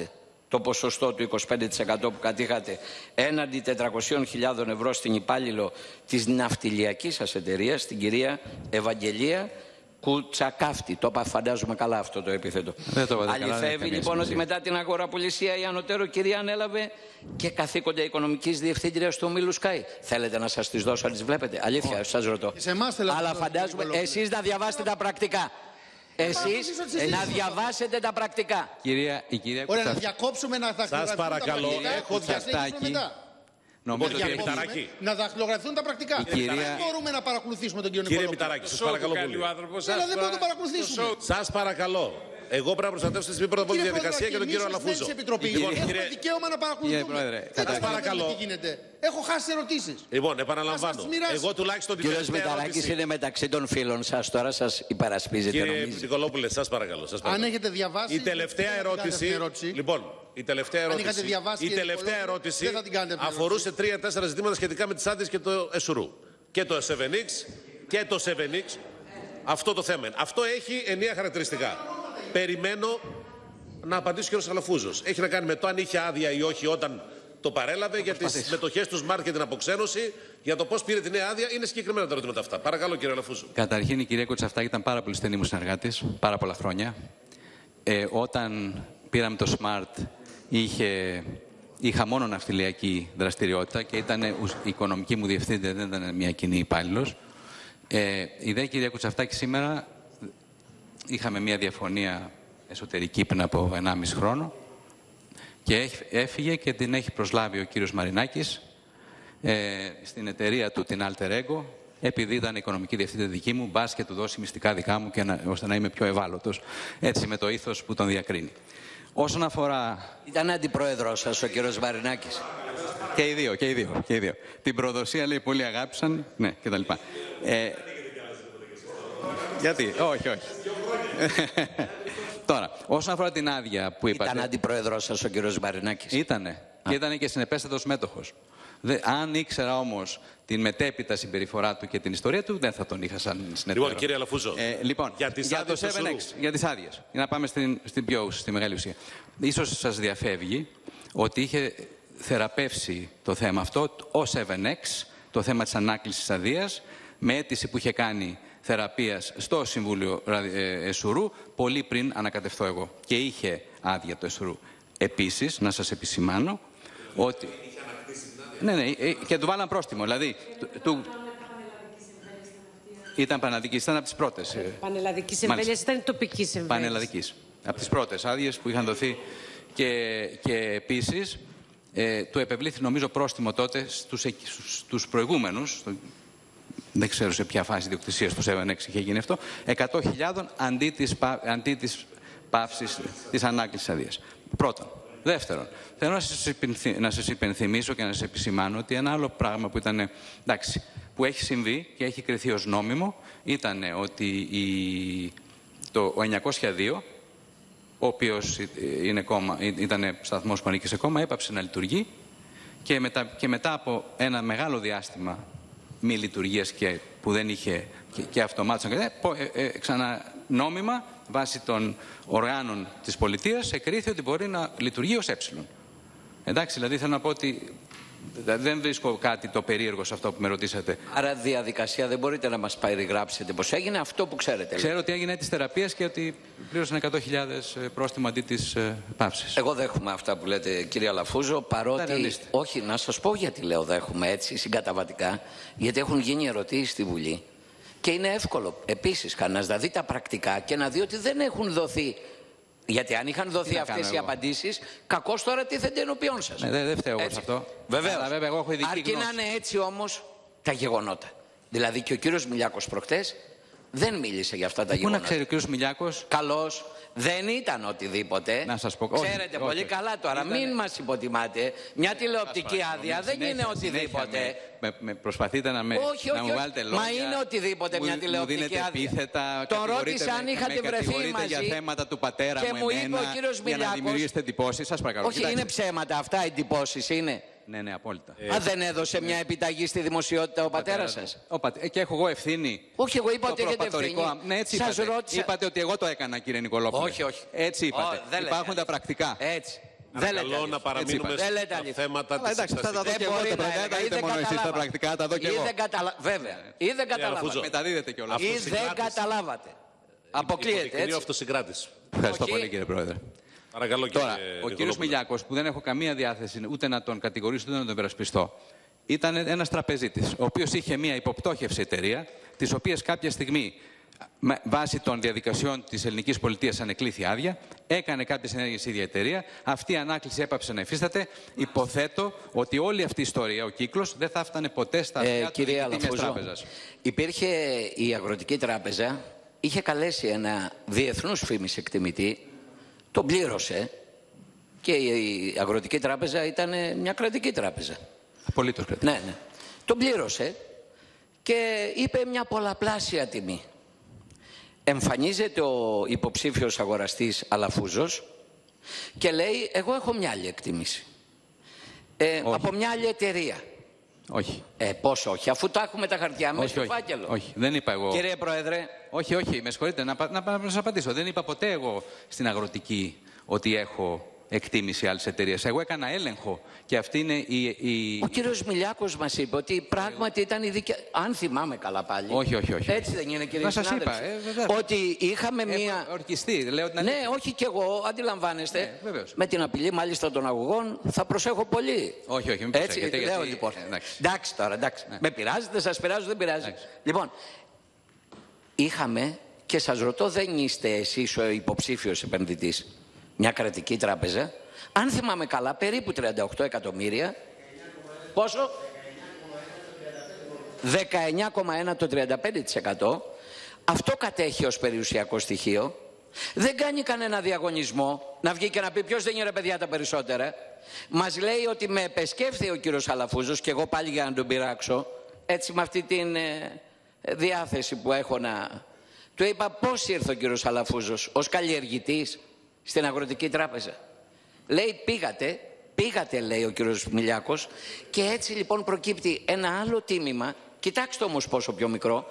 το ποσοστό του 25% που κατήχατε έναντι 400.000 ευρώ στην υπάλληλο της ναυτιλιακής σας εταιρείας, την κυρία Ευαγγελία Κουτσακάφτη. Το είπα, φαντάζομαι καλά αυτό το επίθετο. Αληθεύει λοιπόν ότι μετά την αγοραπολισία η ανωτέρω κυρία ανέλαβε και καθήκοντα οικονομικής διευθύντριας του ομίλου Sky. Θέλετε να σας τις δώσω, να τις βλέπετε? Αλήθεια, σας ρωτώ. Αλλά φαντάζομαι εσείς να διαβάσετε τα πρακτικά. Εσείς να διαβάσετε τα πρακτικά. Η κυρία Ωραία, να διακόψουμε να δαχτυλογραφηθούν. Σας παρακαλώ, έχω Να δαχτυλογραφηθούν τα πρακτικά. Δεν μπορούμε να παρακολουθήσουμε τον κύριο Νικολόπουλο. Κύριε Μηταράκη, σας παρακαλώ πολύ. Δεν μπορούμε να το παρακολουθήσουμε. Σας παρακαλώ. Εγώ πρέπει να προστατεύσω τη πρώτα απ' διαδικασία και τον κύριο Αλαφούζο. Έχουμε δικαίωμα να παρακολουθούμε. Σας παρακαλώ. Έχω χάσει ερωτήσεις. Λοιπόν, επαναλαμβάνω. Εγώ τουλάχιστον την Κύριος Μηταράκης είναι μεταξύ των φίλων σας, τώρα σας υπερασπίζεται. Κύριε Νικολόπουλε, σας παρακαλώ. Αν έχετε διαβάσει. Η τελευταία ερώτηση. Λοιπόν, η τελευταία ερώτηση αφορούσε 3-4 ζητήματα σχετικά με τις άδειες και το ΕΣΟΥΡΟΥ. Και το 7X και το 7X. Αυτό το θέμα. Αυτό έχει ενιαία χαρακτηριστικά. Περιμένω να απαντήσει ο κ. Αλαφούζος. Έχει να κάνει με το αν είχε άδεια ή όχι όταν το παρέλαβε, για τις μετοχές του ΣΜΑΡΤ και την αποξένωση, για το πώς πήρε τη νέα άδεια. Είναι συγκεκριμένα τα ερωτήματα αυτά. Παρακαλώ, κύριε Αλαφούζο. Καταρχήν, η κυρία Κουτσαφτάκη ήταν πάρα πολύ στενή μου συνεργάτης, πάρα πολλά χρόνια. Όταν πήραμε το ΣΜΑΡΤ, είχα μόνο ναυτιλιακή δραστηριότητα και ήταν η οικονομική μου διευθύντρια, δεν ήταν μια κοινή υπάλληλος. Η δε κυρία Κουτσαφτάκη σήμερα είχαμε μια διαφωνία εσωτερική πριν από 1,5 χρόνο και έφυγε και την έχει προσλάβει ο κύριος Μαρινάκης στην εταιρεία του, την Alter Ego, επειδή ήταν οικονομική διευθύντρια δική μου, μπας και του δώσει μυστικά δικά μου ώστε να είμαι πιο ευάλωτος, έτσι με το ήθος που τον διακρίνει. Όσον αφορά... Ήταν αντιπρόεδρος σας ο κύριος Μαρινάκης. Και οι δύο. Την προδοσία, λέει, πολύ αγάπησαν, ναι, κτλ. Γιατί, όχι. Τώρα, όσον αφορά την άδεια που είπατε... Ήταν αντιπρόεδρος σας ο κύριος Μαρινάκης. Ήτανε. Και ήταν και συνεπέστατος μέτοχος. Αν ήξερα όμως την μετέπειτα συμπεριφορά του και την ιστορία του, δεν θα τον είχα σαν συνεταίρο. Λοιπόν, κύριε Αλαφούζο, για το 7X, για τις άδειες. Για να πάμε στη μεγάλη ουσία. Ίσως σας διαφεύγει ότι είχε θεραπεύσει το θέμα αυτό, ο 7X, το θέμα της ανάκλησης αδείας, με αίτηση που είχε κάνει θεραπείας στο Συμβούλιο ΕΣΟΥΡΟΥ, πολύ πριν ανακατευθώ εγώ. Και είχε άδεια το ΕΣΟΥΡΟΥ. Επίσης, να σας επισημάνω ότι... Ναι, και του βάλαν πρόστιμο. Δηλαδή, ήταν πανελλαδικής, ήταν από τις πρώτες. Πανελλαδικής εμβέλειας, ήταν τοπικής εμβέλειας. Πανελλαδικής. Από τις πρώτες άδειες που είχαν δοθεί. Και επίσης, του επευλήθη νομίζω πρόστιμο τότε στους προηγούμενους, δεν ξέρω σε ποια φάση ιδιοκτησίας του 7X είχε γίνει αυτό, 100.000 αντί της παύσης της ανάκλησης αδείας. Πρώτον. Δεύτερον, θέλω να σας υπενθυμίσω και να σας επισημάνω ότι ένα άλλο πράγμα που ήταν, εντάξει, που έχει συμβεί και έχει κριθεί ως νόμιμο, ήταν ότι ο 902, ο οποίος ήταν σταθμός που ανήκει σε κόμμα, έπαψε να λειτουργεί και μετά από ένα μεγάλο διάστημα μη λειτουργίας και που δεν είχε και αυτομάτως ξανά νόμιμα, βάσει των οργάνων της πολιτείας, εκρίθη ότι μπορεί να λειτουργεί ως έψιλον. Εντάξει, δηλαδή θέλω να πω ότι δεν βρίσκω κάτι το περίεργο σε αυτό που με ρωτήσατε. Άρα διαδικασία δεν μπορείτε να μας περιγράψετε πώς έγινε αυτό που ξέρετε. Ξέρω ότι έγινε της θεραπείας και ότι πλήρωσαν 100.000 πρόστιμο αντί της παύσης. Εγώ δέχομαι αυτά που λέτε, κύριε Αλαφούζο, παρότι... Όχι, να σας πω γιατί λέω δέχομαι έτσι συγκαταβατικά, γιατί έχουν γίνει ερωτήσεις στη Βουλή. Και είναι εύκολο επίσης κανένας να δει τα πρακτικά και να δει ότι δεν έχουν δοθεί. Γιατί αν είχαν δοθεί αυτές οι απαντήσεις, κακώς τώρα τίθενται ενώπιόν σας. Δεν φταίω εγώ σε αυτό. Βεβαίως. Αρκεί να είναι έτσι όμως τα γεγονότα. Δηλαδή και ο κύριος Μιλιάκος προχτές δεν μίλησε για αυτά τα γεγονότα. Πού να ξέρει ο κύριος Μιλιάκος. Καλώς. Δεν ήταν οτιδήποτε. Να σας πω. Ξέρετε πολύ καλά τώρα. Μην μας υποτιμάτε. Μια τηλεοπτική άδεια δεν είναι οτιδήποτε. Προσπαθείτε να μου βάλετε λόγια. Μα είναι οτιδήποτε μια τηλεοπτική άδεια. Τον ρώτησα αν είχατε βρεθεί μαζί. Για θέματα του πατέρα και μου είπε ο κύριος Μιλιάκος. Για να δημιουργήσετε εντυπώσεις. Σας παρακαλώ. Όχι, είναι ψέματα αυτά, εντυπώσεις είναι. Ναι, απόλυτα. Δεν έδωσε μια επιταγή στη δημοσιότητα ο πατέρας σας. Και έχω εγώ ευθύνη. Όχι, εγώ είπα ότι έχετε ευθύνη. Ναι, έτσι είπατε. Είπατε ότι εγώ το έκανα, κύριε Νικολόπουλε. Όχι. Έτσι είπατε. Υπάρχουν τα πρακτικά. Έτσι. Καλό να παραμείνουμε στα θέματα της εντάξει, θα τα δω και εγώ. Δεν τα δείτε μόνο εσείς τα πρακτικά, τα δω και εγώ. Βέβαια. Ή δεν καταλάβατε. Μεταδίδετε κιόλας. Ή δεν καταλάβατε. Αποκλείεται, έτσι. Αυτοσυγκράτηση. Ευχαριστώ πολύ, κύριε Πρόεδρε. Παρακαλώ, τώρα, ο κύριος Μιλιάκος, που δεν έχω καμία διάθεση ούτε να τον κατηγορήσω ούτε να τον υπερασπιστώ, ήταν ένας τραπεζίτης, ο οποίος είχε μια υποπτώχευση εταιρεία, της οποίας κάποια στιγμή, βάσει των διαδικασιών της ελληνικής πολιτείας, ανεκλήθη άδεια, έκανε κάποιες ενέργειες η ίδια εταιρεία, αυτή η ανάκληση έπαψε να υφίσταται. Υποθέτω ότι όλη αυτή η ιστορία, ο κύκλος, δεν θα έφτανε ποτέ στα αυτιά του διοικητή μιας τράπεζας. Υπήρχε η Αγροτική Τράπεζα, είχε καλέσει ένα διεθνούς φήμης εκτιμητή, τον πλήρωσε και η Αγροτική Τράπεζα ήταν μια κρατική τράπεζα. Απολύτως κρατική. Ναι. Τον πλήρωσε και είπε μια πολλαπλάσια τιμή. Εμφανίζεται ο υποψήφιος αγοραστής Αλαφούζος και λέει, εγώ έχω μια άλλη εκτίμηση. Από μια άλλη εταιρεία. Όχι. Πώς όχι, αφού τα έχουμε τα χαρτιά μέσα στο φάκελο. Όχι, δεν είπα εγώ. Κύριε Πρόεδρε. Όχι, με συγχωρείτε, να σας απαντήσω. Δεν είπα ποτέ εγώ στην Αγροτική ότι έχω εκτίμηση άλλης εταιρείας. Εγώ έκανα έλεγχο και αυτή είναι η... Ο κύριος Μιλιάκος μας είπε ότι πράγματι ήταν η δικιά... Αν θυμάμαι καλά πάλι. Όχι. Έτσι δεν είναι, κύριε συνάδελφε? Ότι είχαμε μία... Ορκιστεί, λέω την αλήθεια. Ναι, όχι κι εγώ, αντιλαμβάνεστε. Με την απειλή μάλιστα των αγωγών θα προσέχω πολύ. Όχι, μην προσέχετε. Έτσι λέω λοιπόν. Εντάξει τώρα, εντάξει. Με πειράζετε, σας πειράζω, δεν πειράζει. Λοιπόν, είχαμε, και σας ρωτώ, δεν είστε εσείς ο υποψήφιος επενδυτής, μια κρατική τράπεζα, αν θυμάμαι καλά, περίπου 38 εκατομμύρια. Πόσο? 19,1 το 35%. Αυτό κατέχει ως περιουσιακό στοιχείο. Δεν κάνει κανένα διαγωνισμό να βγει και να πει ποιος δεν είναι, ρε παιδιά, τα περισσότερα. Μας λέει ότι με επεσκέφθη ο κύριος Αλαφούζος, και εγώ πάλι για να τον πειράξω, έτσι με αυτή την διάθεση που έχω να... Του είπα πώς ήρθε ο κύριος Αλαφούζος ως καλλιεργητής στην Αγροτική Τράπεζα. Λέει πήγατε λέει ο κύριος Μιλιάκος, και έτσι λοιπόν προκύπτει ένα άλλο τίμημα. Κοιτάξτε όμως πόσο πιο μικρό,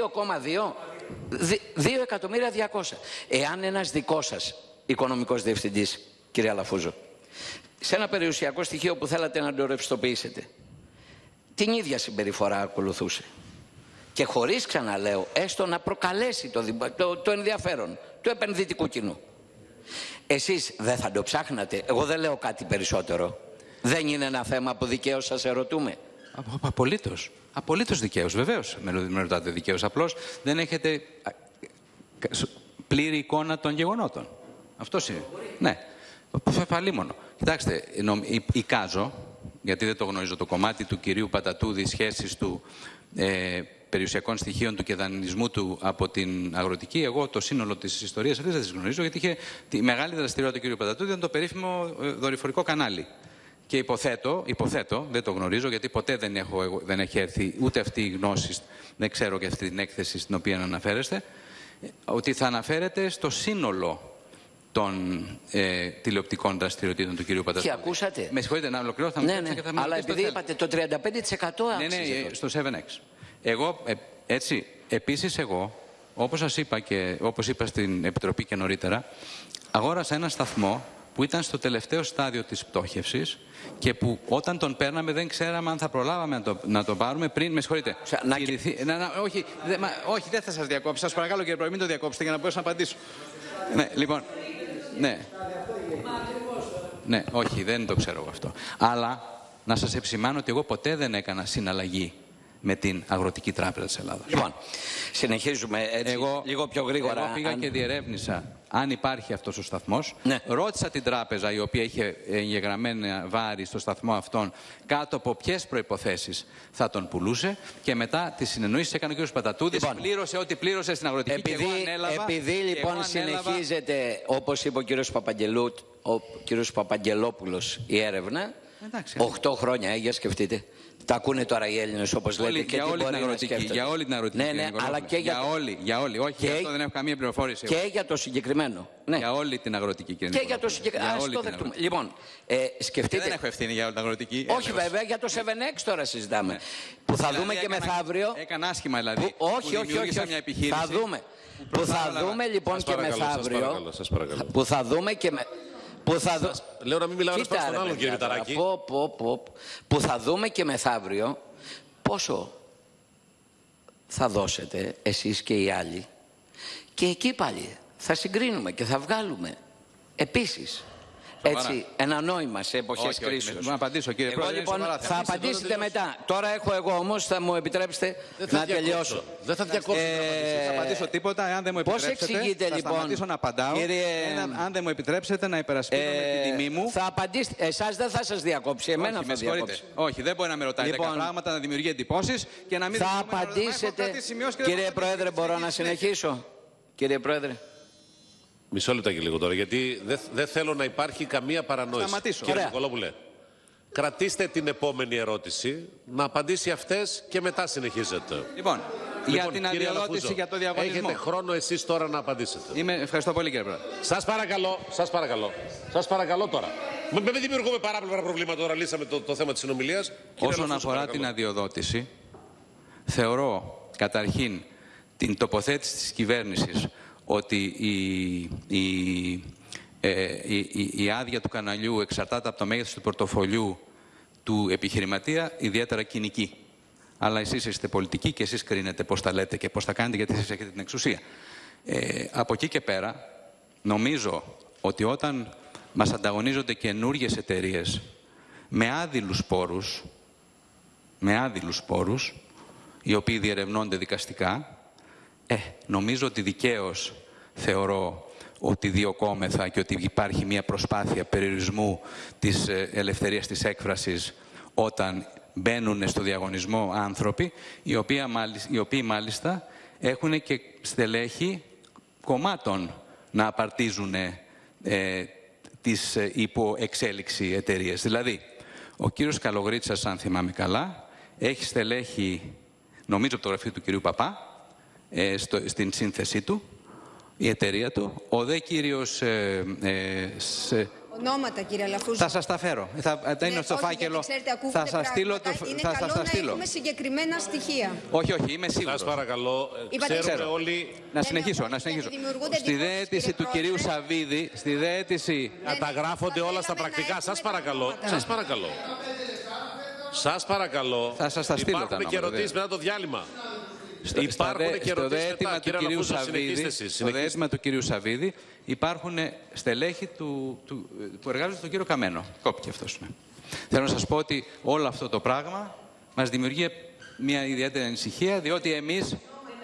2.200.000. Εάν ένας δικός σας οικονομικός διευθυντής, κύριε Αλαφούζο, σε ένα περιουσιακό στοιχείο που θέλατε να το ρευστοποιήσετε, την ίδια συμπεριφορά ακολουθούσε, και χωρίς, ξαναλέω, έστω να προκαλέσει το ενδιαφέρον του επενδυτικού κοινού, εσείς δεν θα το ψάχνατε? Εγώ δεν λέω κάτι περισσότερο. Δεν είναι ένα θέμα που δικαίως σας ερωτούμε? Απολύτως δικαίως, βεβαίως με ρωτάτε δικαίως. Απλώς δεν έχετε πλήρη εικόνα των γεγονότων. Αυτός είναι. Ναι, παλίμονο. Κοιτάξτε, εικάζω, γιατί δεν το γνωρίζω, το κομμάτι του κυρίου Πατατούδη, σχέσεις του περιουσιακών στοιχείων του και δανεισμού του από την Αγροτική. Εγώ το σύνολο της ιστορίας αυτής δεν τις γνωρίζω, γιατί είχε τη μεγάλη δραστηριότητα του κ. Πατατούδη, ήταν το περίφημο δορυφορικό κανάλι. Και υποθέτω, δεν το γνωρίζω, γιατί ποτέ δεν έχει έρθει ούτε αυτή η γνώση, δεν ξέρω και αυτή την έκθεση στην οποία αναφέρεστε, ότι θα αναφέρεται στο σύνολο των τηλεοπτικών δραστηριοτήτων του κ. Πατατούδη. Και ακούσατε? Με συγχωρείτε να ολοκληρώσω, αλλά επειδή είπατε το 35% άξιζε. Ναι, στο 7X. Εγώ, επίσης εγώ, όπως σας είπα και όπως είπα στην Επιτροπή και νωρίτερα, αγόρασα ένα σταθμό που ήταν στο τελευταίο στάδιο της πτώχευσης και που όταν τον παίρναμε δεν ξέραμε αν θα προλάβαμε να τον πάρουμε πριν. Με συγχωρείτε. Όχι, δεν θα σας διακόψω. Σας παρακαλώ, κύριε Πρόεδρε, μην το διακόψετε για να μπορέσω να απαντήσω. Ναι, λοιπόν. Ναι, όχι, δεν το ξέρω αυτό. Αλλά να σας επισημάνω ότι εγώ ποτέ δεν έκανα συναλλαγή με την Αγροτική Τράπεζα της Ελλάδας. Λοιπόν, συνεχίζουμε έτσι, λίγο πιο γρήγορα. Εγώ πήγα και διερεύνησα αν υπάρχει αυτός ο σταθμός. Ναι. Ρώτησα την τράπεζα, η οποία είχε εγγεγραμμένα βάρη στο σταθμό αυτόν, κάτω από ποιες προϋποθέσεις θα τον πουλούσε, και μετά τις συνεννοήσεις έκανε ο κ. Πατατούδης. Λοιπόν, πλήρωσε ό,τι πλήρωσε στην Αγροτική. Επειδή λοιπόν συνεχίζεται, όπως είπε ο κ. Παπαγγελόπουλος, η έρευνα, 8 χρόνια, για σκεφτείτε. Τα ακούνε τώρα οι Έλληνες, όπως λέτε, και τι μπορεί να σκέφτονται. Για όλη την Αγροτική. Ναι, αλλά και για όλη. Όχι, για αυτό δεν έχω καμία πληροφόρηση. Και για το συγκεκριμένο. Ναι. Για όλη την Αγροτική, κύριε. Και για το συγκεκριμένο. Ας το δεχτούμε. Λοιπόν, σκεφτείτε. Δεν έχω ευθύνη για όλη την Αγροτική. Όχι, βέβαια, για το 7X τώρα συζητάμε. Που θα δούμε και μεθαύριο. Έκανα άσχημα, δηλαδή. Όχι. Θα δούμε. Που θα δούμε λοιπόν και μεθαύριο. Που θα δούμε και Λέω να μην μιλάω ένας προς τον άλλον, κύριε Μηταράκη. Που θα δούμε και μεθαύριο πόσο θα δώσετε εσείς και οι άλλοι. Και εκεί πάλι θα συγκρίνουμε και θα βγάλουμε επίσης. Έτσι, ένα νόημα σε εποχές κρίσεως. Να απαντήσω, κύριε Πρόεδρε. Λοιπόν, θα απαντήσετε μετά. Τώρα έχω εγώ όμως, θα μου επιτρέψετε να τελειώσω. Δεν θα διακόψω. Δεν θα απαντήσω τίποτα, αν δεν μου επιτρέψετε. Πώς εξηγείτε, θα λοιπόν, σταματήσω να απαντάω. Αν δεν μου επιτρέψετε να υπερασπίζομαι την τιμή μου. Θα απαντήσετε. Εσάς δεν θα σας διακόψει. Εμένα θα διακόψει. Όχι, δεν μπορεί να με ρωτάει 10 πράγματα, να δημιουργεί εντυπώσεις και να μην. Θα απαντήσετε. Κύριε Πρόεδρε, μπορώ να συνεχίσω? Κύριε Πρόεδρε. Μισό λεπτό και λίγο τώρα, γιατί δεν θέλω να υπάρχει καμία παρανόηση. Σταματήσω. Κύριε Νικολόπουλε, κρατήστε την επόμενη ερώτηση, να απαντήσει αυτές και μετά συνεχίζετε. Λοιπόν, για την αδειοδότηση για το διαγωνισμό. Έχετε χρόνο εσείς τώρα να απαντήσετε. Ευχαριστώ πολύ, κύριε Πρόεδρε. Σας παρακαλώ τώρα. Μην δημιουργούμε παράπλευρα προβλήματα τώρα, λύσαμε το θέμα της συνομιλίας. Όσον αφορά την αδειοδότηση, θεωρώ καταρχήν την τοποθέτηση της κυβέρνησης ότι η άδεια του καναλιού εξαρτάται από το μέγεθος του πορτοφολιού του επιχειρηματία, ιδιαίτερα κοινική. Αλλά εσείς είστε πολιτικοί και εσείς κρίνετε πώς τα λέτε και πώς τα κάνετε, γιατί εσείς έχετε την εξουσία. Από εκεί και πέρα, νομίζω ότι όταν μας ανταγωνίζονται καινούργιες εταιρείες με άδειλους πόρους, οι οποίοι διερευνώνται δικαστικά, νομίζω ότι δικαίως θεωρώ ότι διωκόμεθα και ότι υπάρχει μια προσπάθεια περιορισμού της ελευθερίας της έκφρασης όταν μπαίνουν στο διαγωνισμό άνθρωποι οι οποίοι μάλιστα έχουν και στελέχη κομμάτων να απαρτίζουν τις υποεξέλιξη εταιρείες. Δηλαδή, ο κύριος Καλογρίτσας, αν θυμάμαι καλά, έχει στελέχη, νομίζω από το γραφείο του κυρίου Παπά, στην σύνθεσή του, η εταιρεία του. Ο δε κύριος... Ονόματα, κύριε Αλαφούζο. Θα σας τα φέρω. Θα είναι στο φάκελο. Θα σας στείλω. Είναι καλό να έχουμε συγκεκριμένα στοιχεία. Όχι, είμαι σίγουρος. Σας παρακαλώ, ξέρουμε όλοι... Να συνεχίσω. Στη δέαιτηση του κυρίου Σαββίδη, στη δέαιτηση... Να τα γράφονται όλα στα πρακτικά. Σας παρακαλώ. Θα σας τα στείλω. Υπάρχουν και ερωτήσεις μετά το διάλειμμα. Στο αίτημα του κυρίου Σαββίδη υπάρχουν στελέχη που εργάζονται στον κύριο Καμένο. Κόπηκε αυτός. Ναι. Θέλω να σας πω ότι όλο αυτό το πράγμα μας δημιουργεί μια ιδιαίτερη ανησυχία, διότι εμείς...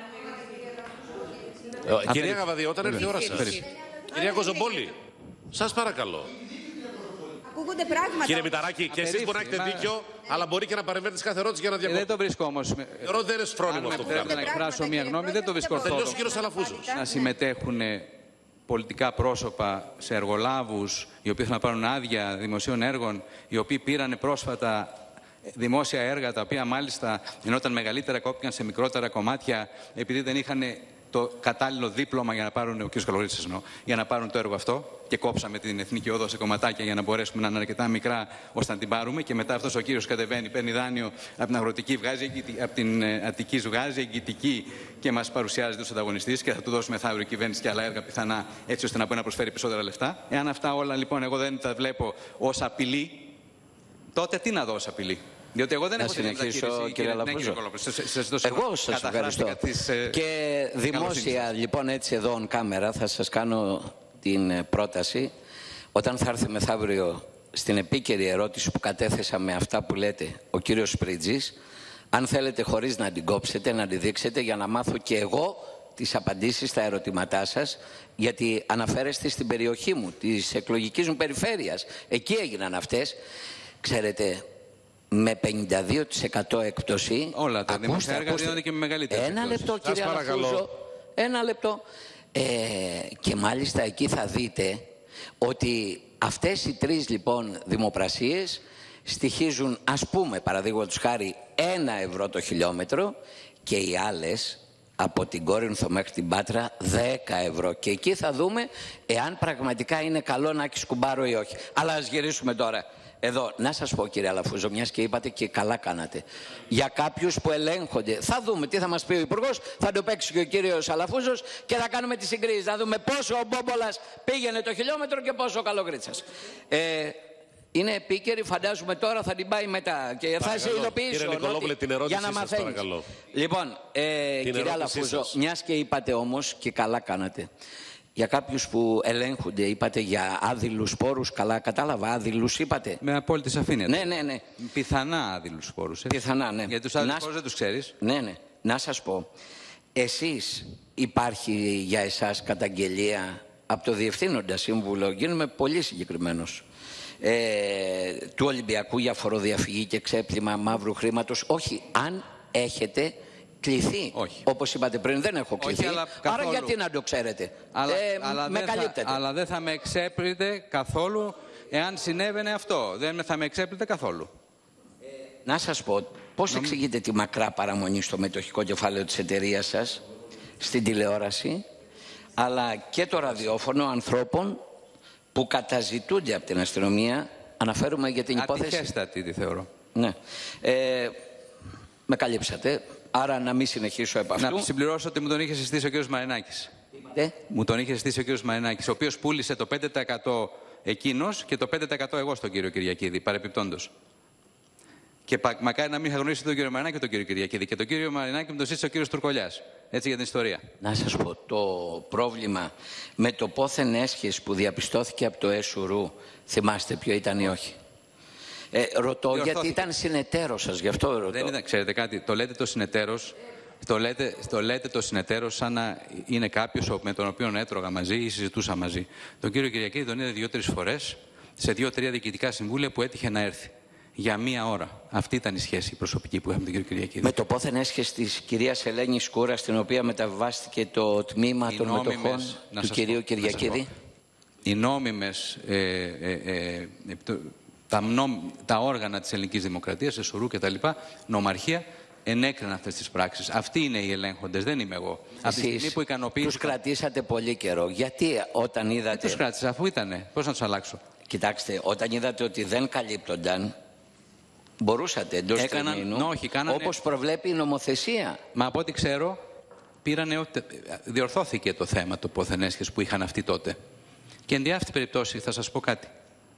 Κυρία Γαβαδί, όταν έρθει η ώρα σας. Κυρία Κοζομπόλη, σας παρακαλώ. Ακούγονται πράγματα. Κύριε Μηταράκη, και εσείς μπορεί να έχετε δίκιο, αλλά μπορεί και να παρεμβαίνετε σε κάθε ερώτηση για να διακόπτετε. Δεν το βρίσκω όμως. Θεωρώ δεν είναι φρόνιμο αυτό που κάνετε. Να εκφράσω μια γνώμη, δεν το βρίσκω ορθόδοξο. Να συμμετέχουν πολιτικά πρόσωπα σε εργολάβους, οι οποίοι θέλουν να πάρουν άδεια δημοσίων έργων, οι οποίοι πήραν πρόσφατα δημόσια έργα, τα οποία μάλιστα ενώ ήταν μεγαλύτερα κόπηκαν σε μικρότερα κομμάτια, επειδή δεν είχαν το κατάλληλο δίπλωμα για να πάρουν, ο κ. Καλογρίτσας εννοώ, για να πάρουν το έργο αυτό, και κόψαμε την Εθνική Όδο σε κομματάκια για να μπορέσουμε να είναι αρκετά μικρά ώστε να την πάρουμε, και μετά αυτός ο κύριος κατεβαίνει, παίρνει δάνειο από την Αγροτική, από την Αττική, βγάζει εγκυτική και μας παρουσιάζεται ως ανταγωνιστής, και θα του δώσουμε μεθαύριο κυβέρνηση και άλλα έργα πιθανά, έτσι ώστε να μπορεί να προσφέρει περισσότερα λεφτά. Εάν αυτά όλα λοιπόν εγώ δεν τα βλέπω ως απειλή, τότε τι να δω ως απειλή? Διότι εγώ δεν έχω συνεχίσω, κύριε Αλαφούζο. Εγώ σας ευχαριστώ. Και δημόσια, λοιπόν, έτσι εδώ on κάμερα, θα σας κάνω την πρόταση. Όταν θα έρθει μεθαύριο στην επίκαιρη ερώτηση που κατέθεσα με αυτά που λέτε ο κύριος Σπρίτζης, αν θέλετε χωρίς να την κόψετε, να την δείξετε, για να μάθω και εγώ τις απαντήσεις στα ερωτήματά σας, γιατί αναφέρεστε στην περιοχή μου, της εκλογικής μου περιφέρειας. Εκεί έγιναν αυτές. Ξέρετε, με 52% έκπτωση. Όλα τα δημόσια έργα δίνονται και με μεγαλύτερη έκπτωση. Ένα λεπτό, κύριε Αλαφούζο. Ένα λεπτό. Και μάλιστα εκεί θα δείτε ότι αυτές οι τρεις λοιπόν δημοπρασίες στοιχίζουν, ας πούμε, παραδείγματος χάρη, 1 ευρώ το χιλιόμετρο, και οι άλλες από την Κόρινθο μέχρι την Πάτρα 10 ευρώ. Και εκεί θα δούμε εάν πραγματικά είναι καλό να έχει σκουμπάρο ή όχι. Αλλά ας γυρίσουμε τώρα Εδώ, να σας πω κύριε Αλαφούζο, μιας και είπατε και καλά κάνατε. Για κάποιους που ελέγχονται, θα δούμε τι θα μας πει ο Υπουργός, θα το παίξει και ο κύριος Αλαφούζος και θα κάνουμε τις συγκρίσεις. Θα δούμε πόσο ο Μπόμπολας πήγαινε το χιλιόμετρο και πόσο ο Καλογρίτσας. Είναι επίκαιρη, φαντάζομαι τώρα θα την πάει μετά και θα σε ειδοποιήσω για να μαθαίνεις. Λοιπόν, κύριε Αλαφούζο, μιας και είπατε όμως και καλά κάνατε. Για κάποιους που ελέγχονται, είπατε για άδειλους πόρους, καλά κατάλαβα, άδειλους είπατε. Με απόλυτη σαφήνεια. Ναι. Πιθανά άδειλους πόρους. Πιθανά, ναι. Γιατί τους άδειλους πόρους δεν τους ξέρεις. Ναι. Να σας πω, εσείς υπάρχει για εσάς καταγγελία από το Διευθύνοντα Σύμβουλο, γίνομαι πολύ συγκεκριμένος, του Ολυμπιακού για φοροδιαφυγή και ξέπλυμα μαύρου χρήματος? Όχι, αν έχετε κληθεί. Όχι. Όπως είπατε πριν, δεν έχω κληθεί. Όχι, άρα γιατί να το ξέρετε? Με καλύπτετε. Αλλά δεν θα με εξέπλητε καθόλου εάν συνέβαινε αυτό. Δεν θα με εξέπλητε καθόλου. Να σας πω, πώς εξηγείτε τη μακρά παραμονή στο μετοχικό κεφάλαιο της εταιρείας σας, στην τηλεόραση, αλλά και το ραδιόφωνο ανθρώπων που καταζητούνται από την αστυνομία, αναφέρουμε για την υπόθεση... Ατυχέστατη τη θεωρώ. Ναι. Με καλύψατε, άρα να μην συνεχίσω επ' αυτού. Να συμπληρώσω ότι μου τον είχε συστήσει ο κ. Μαρινάκης. Μου τον είχε συστήσει ο κ. Μαρινάκης, ο οποίος πούλησε το 5% εκείνος και το 5% εγώ στον κύριο Κυριακίδη, παρεπιπτόντος. Και μακάρι να μην είχα γνωρίσει τον κύριο Μαρινάκη και τον κύριο Κυριακίδη. Και τον κύριο Μαρινάκη μου τον σύστησε ο κύριος Τουρκολιάς. Έτσι για την ιστορία. Να σας πω, το πρόβλημα με το πόθεν έσχες που διαπιστώθηκε από το ΕΣΟΥΡΟΥ, θυμάστε ποιο ήταν ή όχι? Ρωτώ γιατί ήταν συνεταίρος σας, γι' αυτό ρωτώ. Δεν ήταν, ξέρετε κάτι, το λέτε το συνεταίρος, το λέτε το συνεταίρος σαν να είναι κάποιος με τον οποίο έτρωγα μαζί ή συζητούσα μαζί. Τον κύριο Κυριακίδη τον είδα 2-3 φορές σε 2-3 διοικητικά συμβούλια που έτυχε να έρθει. Για μία ώρα. Αυτή ήταν η σχέση προσωπική που είχαμε με τον κύριο Κυριακίδη. Με το πόθεν έσχεση της κυρίας Ελένης Σκούρα, στην οποία μεταβιβάστηκε το τμήμα των μετοχών του κυρίου Κυριακίδη. Οι νόμιμες, τα όργανα της ελληνικής δημοκρατίας, ΕΣΟΡΟΥ κτλ., νομαρχία, ενέκριναν αυτές τις πράξεις. Αυτοί είναι οι ελέγχοντες, δεν είμαι εγώ. Από τη στιγμή που ικανοποιήθηκαν. Τους κρατήσατε πολύ καιρό. Γιατί όταν είδατε. Δεν τους κράτησα, αφού ήτανε. Πώς να τους αλλάξω? Κοιτάξτε, όταν είδατε ότι δεν καλύπτονταν, μπορούσατε εντός τριμήνου, όπως προβλέπει η νομοθεσία. Μα από ό,τι ξέρω, διορθώθηκε το θέμα, το πόθεν έσχες που είχαν αυτοί τότε. Και εν δι' αυτή περιπτώσει θα σας πω κάτι.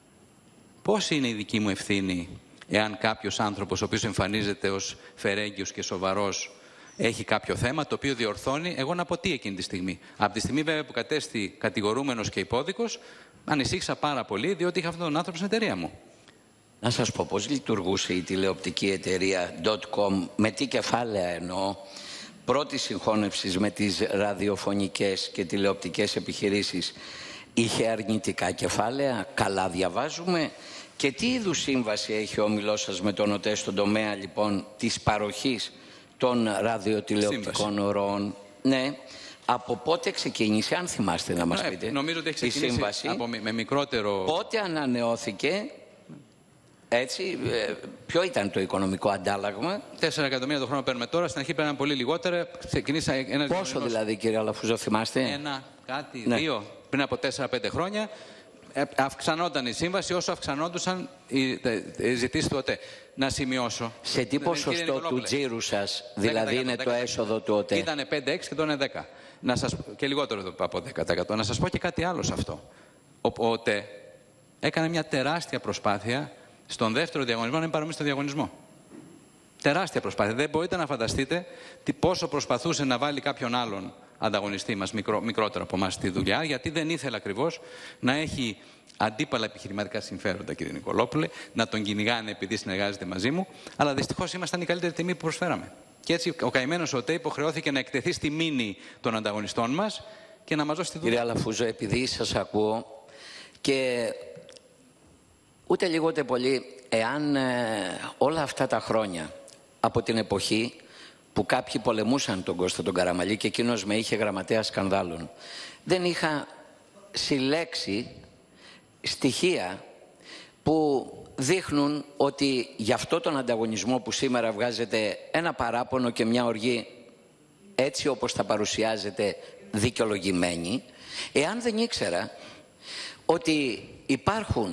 Πώς είναι η δική μου ευθύνη εάν κάποιος άνθρωπος, ο οποίος εμφανίζεται ως φερέγγιος και σοβαρός, έχει κάποιο θέμα το οποίο διορθώνει, εγώ να πω τι εκείνη τη στιγμή? Από τη στιγμή βέβαια που κατέστη κατηγορούμενος και υπόδικος, ανησύχησα πάρα πολύ, διότι είχα αυτόν τον άνθρωπο στην εταιρεία μου. Να σας πω πώς λειτουργούσε η τηλεοπτική εταιρεία .com, με τι κεφάλαια εννοώ, πρώτη συγχώνευσης με τις ραδιοφωνικές και τηλεοπτικές επιχειρήσεις. Είχε αρνητικά κεφάλαια, καλά διαβάζουμε. Και τι είδους σύμβαση έχει ο όμιλός σας με τον ΟΤΕ στον τομέα λοιπόν της παροχής των ραδιοτηλεοπτικών ροών? Ναι. Από πότε ξεκίνησε, αν θυμάστε να μας πείτε? Νομίζω ότι έχει ξεκινήσει με μικρότερο... Πότε ανανεώθηκε, έτσι, ποιο ήταν το οικονομικό αντάλλαγμα? 4 εκατομμύρια το χρόνο παίρνουμε τώρα, στην αρχή παίρναμε πολύ λιγότερα. Πόσο δηλαδή, κύριε Αλαφούζο, θυμάστε? 2, πριν από 4-5 χρόνια. Αυξανόταν η σύμβαση όσο αυξανόντουσαν οι ζητήσεις του ΟΤΕ. Να σημειώσω. Σε τι ποσοστό του τζίρου σας, δηλαδή, είναι το έσοδο του ΟΤΕ? Ήτανε 5-6 και τώρα είναι 10. Και λιγότερο από 10%. Να σας πω και κάτι άλλο σε αυτό. Ο ΟΤΕ έκανε μια τεράστια προσπάθεια στον δεύτερο διαγωνισμό να μην παραμείνει στο διαγωνισμό. Τεράστια προσπάθεια. Δεν μπορείτε να φανταστείτε πόσο προσπαθούσε να βάλει κάποιον άλλον ανταγωνιστή μας, μικρότερο από εμάς, στη δουλειά, γιατί δεν ήθελε ακριβώς να έχει αντίπαλα επιχειρηματικά συμφέροντα, κύριε Νικολόπουλε, να τον κυνηγάνε επειδή συνεργάζεται μαζί μου, αλλά δυστυχώς ήμασταν η καλύτερη τιμή που προσφέραμε. Και έτσι ο καημένος ΟΤΕ υποχρεώθηκε να εκτεθεί στη μήνυ των ανταγωνιστών μας και να μας δώσει τη δουλειά. Κύριε Αλαφούζο, επειδή σας ακούω και ούτε λίγο ούτε πολύ, εάν όλα αυτά τα χρόνια από την εποχή που κάποιοι πολεμούσαν τον Κώστα τον Καραμαλή και εκείνος με είχε γραμματέα σκανδάλων, δεν είχα συλλέξει στοιχεία που δείχνουν ότι γι' αυτό τον ανταγωνισμό που σήμερα βγάζετε ένα παράπονο και μια οργή, έτσι όπως τα παρουσιάζετε, δικαιολογημένοι, εάν δεν ήξερα ότι υπάρχουν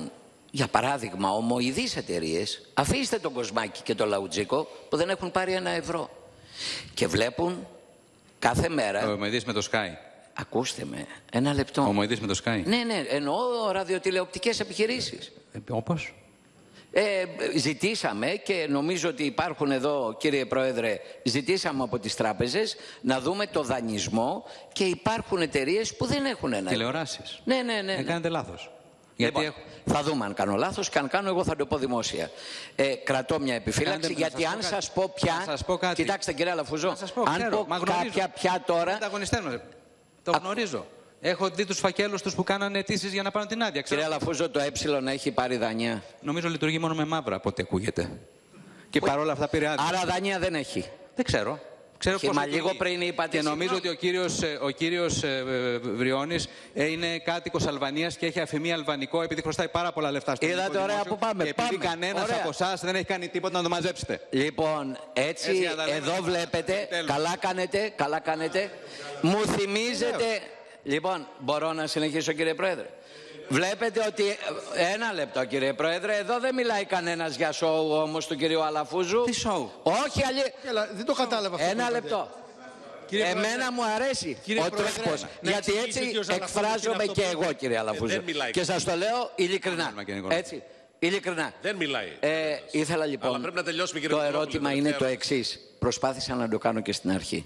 για παράδειγμα, ομοειδείς εταιρείες, αφήστε τον Κοσμάκη και τον Λαουτζίκο που δεν έχουν πάρει €1 και βλέπουν κάθε μέρα... Ομοειδείς με το Sky. Ακούστε με, ένα λεπτό. Ομοειδείς με το Sky. Ναι, εννοώ ραδιοτηλεοπτικές επιχειρήσεις. Όπως? Ζητήσαμε και νομίζω ότι υπάρχουν εδώ, κύριε Πρόεδρε, ζητήσαμε από τις τράπεζες να δούμε το δανεισμό και υπάρχουν εταιρείες που δεν έχουν ένα. Τηλεοράσεις. Ναι. Κάνετε λάθος. Λοιπόν, θα δούμε αν κάνω λάθος και αν κάνω εγώ θα το πω δημόσια. Κρατώ μια επιφύλαξη γιατί αν σας πω πια... Κοιτάξτε κύριε Αλαφούζο, αν πω κάποια πια τώρα... Ανταγωνιστές μας. Το γνωρίζω. Έχω δει τους φακέλους τους που κάνανε αιτήσεις για να πάρουν την άδεια. Κύριε Αλαφούζο, το έχει πάρει δανεία. Νομίζω λειτουργεί μόνο με μαύρα από ό,τι ακούγεται. Και παρόλα αυτά πήρε άδεια. Άρα δανεία δεν έχει. Δεν ξέρω. Μα λίγο πριν είπατε. Και νομίζω ότι ο κύριος Βριώνης είναι κάτοικος Αλβανίας και έχει αφημία αλβανικό επειδή χρωστάει πάρα πολλά λεφτά στο ελληνικό δημόσιο. Είδατε, ωραία που πάμε. Και επειδή κανένας από εσάς δεν έχει κάνει τίποτα να το μαζέψετε. Λοιπόν, έτσι εδώ βλέπετε, καλά κάνετε. Μου θυμίζετε... Λοιπόν, μπορώ να συνεχίσω κύριε Πρόεδρε. Βλέπετε ότι... Ένα λεπτό κύριε Πρόεδρε, εδώ δεν μιλάει κανένας για σοου όμως του κυρίου Αλαφούζου. Τι σοου? Όχι, δεν το κατάλαβα αυτό. Ένα λεπτό. Εμένα μου αρέσει ο τρόπος, γιατί έτσι εκφράζομαι και εγώ κύριε Αλαφούζο. Και σας το λέω ειλικρινά. Έτσι, ειλικρινά. Δεν μιλάει. Ήθελα λοιπόν, το ερώτημα είναι το εξής. Προσπάθησα να το κάνω και στην αρχή.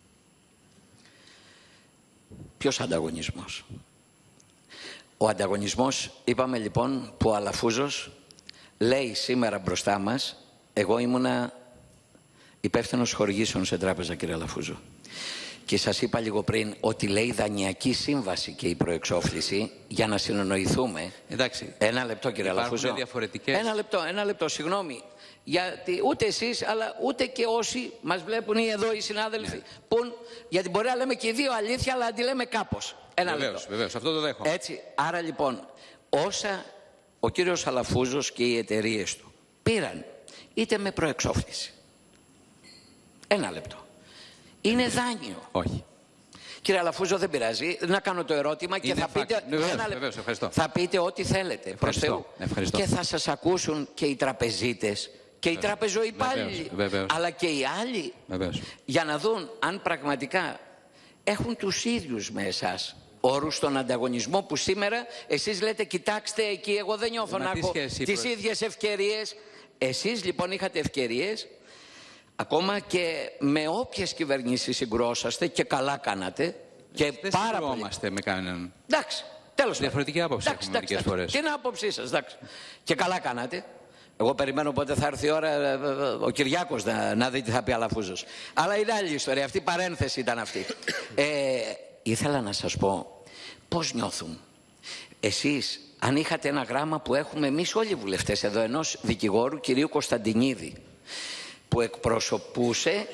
Ποιος ανταγωνισμός? Ο ανταγωνισμός, είπαμε λοιπόν, που ο Αλαφούζος λέει σήμερα μπροστά μας, εγώ ήμουνα υπεύθυνος χορηγήσεων σε τράπεζα κύριε Αλαφούζο. Και σας είπα λίγο πριν ότι λέει δανειακή σύμβαση και η προεξόφληση για να συνεννοηθούμε. Εντάξει. Ένα λεπτό κύριε Αλαφούζο. Ένα λεπτό, συγγνώμη. Γιατί ούτε εσείς αλλά ούτε και όσοι μας βλέπουν ή εδώ οι συνάδελφοι γιατί μπορεί να λέμε και οι δύο αλήθεια αλλά να τη λέμε κάπως. Βεβαίως, αυτό το δέχομαι. Έτσι, άρα λοιπόν όσα ο κύριος Αλαφούζος και οι εταιρείες του πήραν είτε με προεξόφληση, ένα λεπτό, είναι δάνειο. Όχι. Κύριε Αλαφούζο, δεν πειράζει. Να κάνω το ερώτημα και θα πείτε, θα πείτε ό,τι θέλετε. Προς Θεού. Και θα σας ακούσουν και οι τραπεζίτες και οι τραπεζοϊπάλληλοι, αλλά και οι άλλοι, για να δουν αν πραγματικά έχουν τους ίδιους με εσάς όρους στον ανταγωνισμό που σήμερα εσείς λέτε κοιτάξτε εκεί εγώ δεν νιώθω να έχω τις ίδιες ευκαιρίες. Εσείς λοιπόν είχατε ευκαιρίες ακόμα και με όποιες κυβερνήσεις συγκρόσαστε και καλά κάνατε και δεν πάρα πολύ. Με κανέναν. Εντάξει, τέλος πάντων. Διαφορετική άποψη έχουμε μερικές φορές. Τι είναι άποψή σας, εντάξει. Και καλά κάνατε. Εγώ περιμένω πότε θα έρθει η ώρα ο Κυριάκος να δει τι θα πει Αλαφούζος. Αλλά είναι άλλη ιστορία. Αυτή η παρένθεση ήταν αυτή. Ήθελα να σας πω πώς νιώθουν. Εσείς, αν είχατε ένα γράμμα που έχουμε εμείς όλοι οι βουλευτές εδώ, ενός δικηγόρου κυρίου Κωνσταντινίδη, που εκπροσωπούσε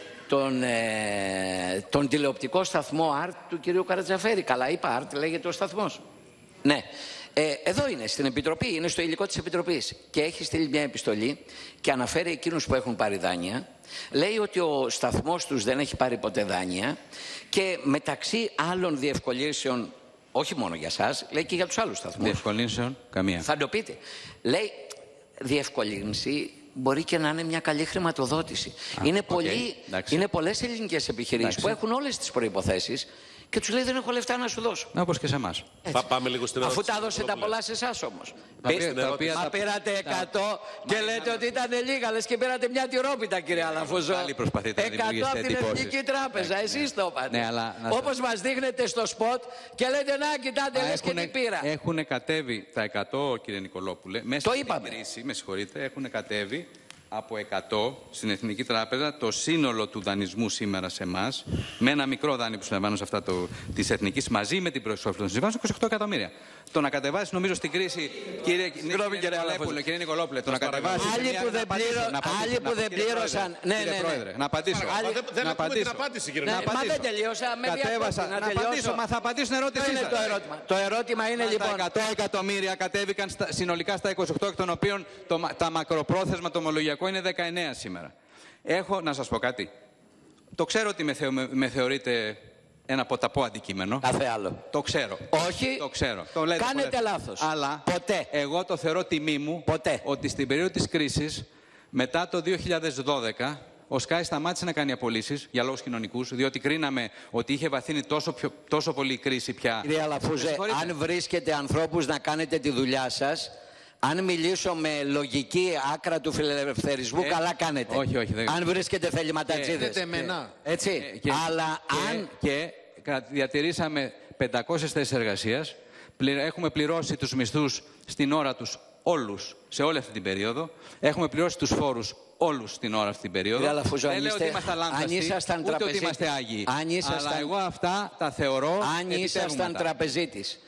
τον τηλεοπτικό σταθμό ΑΡΤ του κυρίου Καρατζαφέρη. Καλά είπα, ΑΡΤ λέγεται ο σταθμός. Ναι. Εδώ είναι, στην Επιτροπή, είναι στο υλικό της Επιτροπής και έχει στείλει μια επιστολή και αναφέρει εκείνους που έχουν πάρει δάνεια. Λέει ότι ο σταθμός τους δεν έχει πάρει ποτέ δάνεια και μεταξύ άλλων διευκολύνσεων, όχι μόνο για σας, λέει και για τους άλλους σταθμούς. Διευκολύνσεων, καμία. Θα το πείτε. Λέει, διευκολύνση μπορεί και να είναι μια καλή χρηματοδότηση. Είναι πολλές ελληνικές επιχειρήσεις που έχουν όλες τις προϋποθέσεις και τους λέει δεν έχω λεφτά να σου δώσω. Όπως και σε εμάς. Πάμε λίγο στην ερώτηση. Αφού τα δώσετε πολλά σε εσάς όμως. Μα πήρατε 100 και λέτε ότι ήταν λίγα, λες και πήρατε μια τυρόπιτα κύριε Αλαφούζο. 100 από την Εθνική Τράπεζα, εσείς το είπατε. Όπως μας δείχνετε στο σποτ και λέτε να κοιτάτε λες και τι πήρα. Έχουν κατέβει τα 100 κύριε Νικολόπουλε, μέσα στην κρίση, με συγχωρείτε, έχουν κατέβει από 100 στην Εθνική Τράπεζα το σύνολο του δανεισμού σήμερα σε εμάς, με ένα μικρό δάνειο που συλλαμβάνω σε αυτά της Εθνικής, μαζί με την προεξόφληση των συμβάσεων, 28 εκατομμύρια. Το να κατεβάσει, νομίζω, στην κρίση, κύριε Νικολόπουλε, το να κατεβάσει. Άλλοι που δεν πλήρωσαν. Ναι. Να απαντήσω. Δεν ακούμε την απάντηση, κύριε Νικολόπουλε. Μα δεν τελείωσα. Να απαντήσω, μα θα απαντήσω στην ερώτησή σας. Το ερώτημα είναι λοιπόν. Τα 100 εκατομμύρια κατέβηκαν συνολικά στα 28, εκ των οποίων τα μακροπρόθεσμα, το ομολογιακό είναι 19 σήμερα. Έχω να σας πω κάτι. Το ξέρω ότι με θεωρείτε ένα ποταπό αντικείμενο. Κάθε άλλο. Το ξέρω. Όχι. Το ξέρω. Το λέτε κάνετε λάθος. Αλλά ποτέ. Εγώ το θεωρώ τιμή μου ότι στην περίοδο της κρίσης, μετά το 2012, ο Sky σταμάτησε να κάνει απολύσεις για λόγους κοινωνικούς, διότι κρίναμε ότι είχε βαθύνει τόσο πολύ η κρίση πια. Κύριε Αλαφούζε, αν βρίσκετε ανθρώπους να κάνετε τη δουλειά σας, αν μιλήσω με λογική άκρα του φιλελευθερισμού, καλά κάνετε. Όχι, αν βρίσκετε θεληματατζίδες. Έτσι. Αλλά αν... Και διατηρήσαμε 500 θέσεις εργασίας, έχουμε πληρώσει τους μισθούς στην ώρα τους όλους, σε όλη αυτή την περίοδο. Έχουμε πληρώσει τους φόρους όλους την ώρα αυτή την περίοδο. Δεν λέω ότι είμαστε αλάνθαστοι, ούτε ότι είμαστε άγιοι. Αλλά εγώ αυτά τα θεωρώ. Αν ήσασταν τραπεζίτης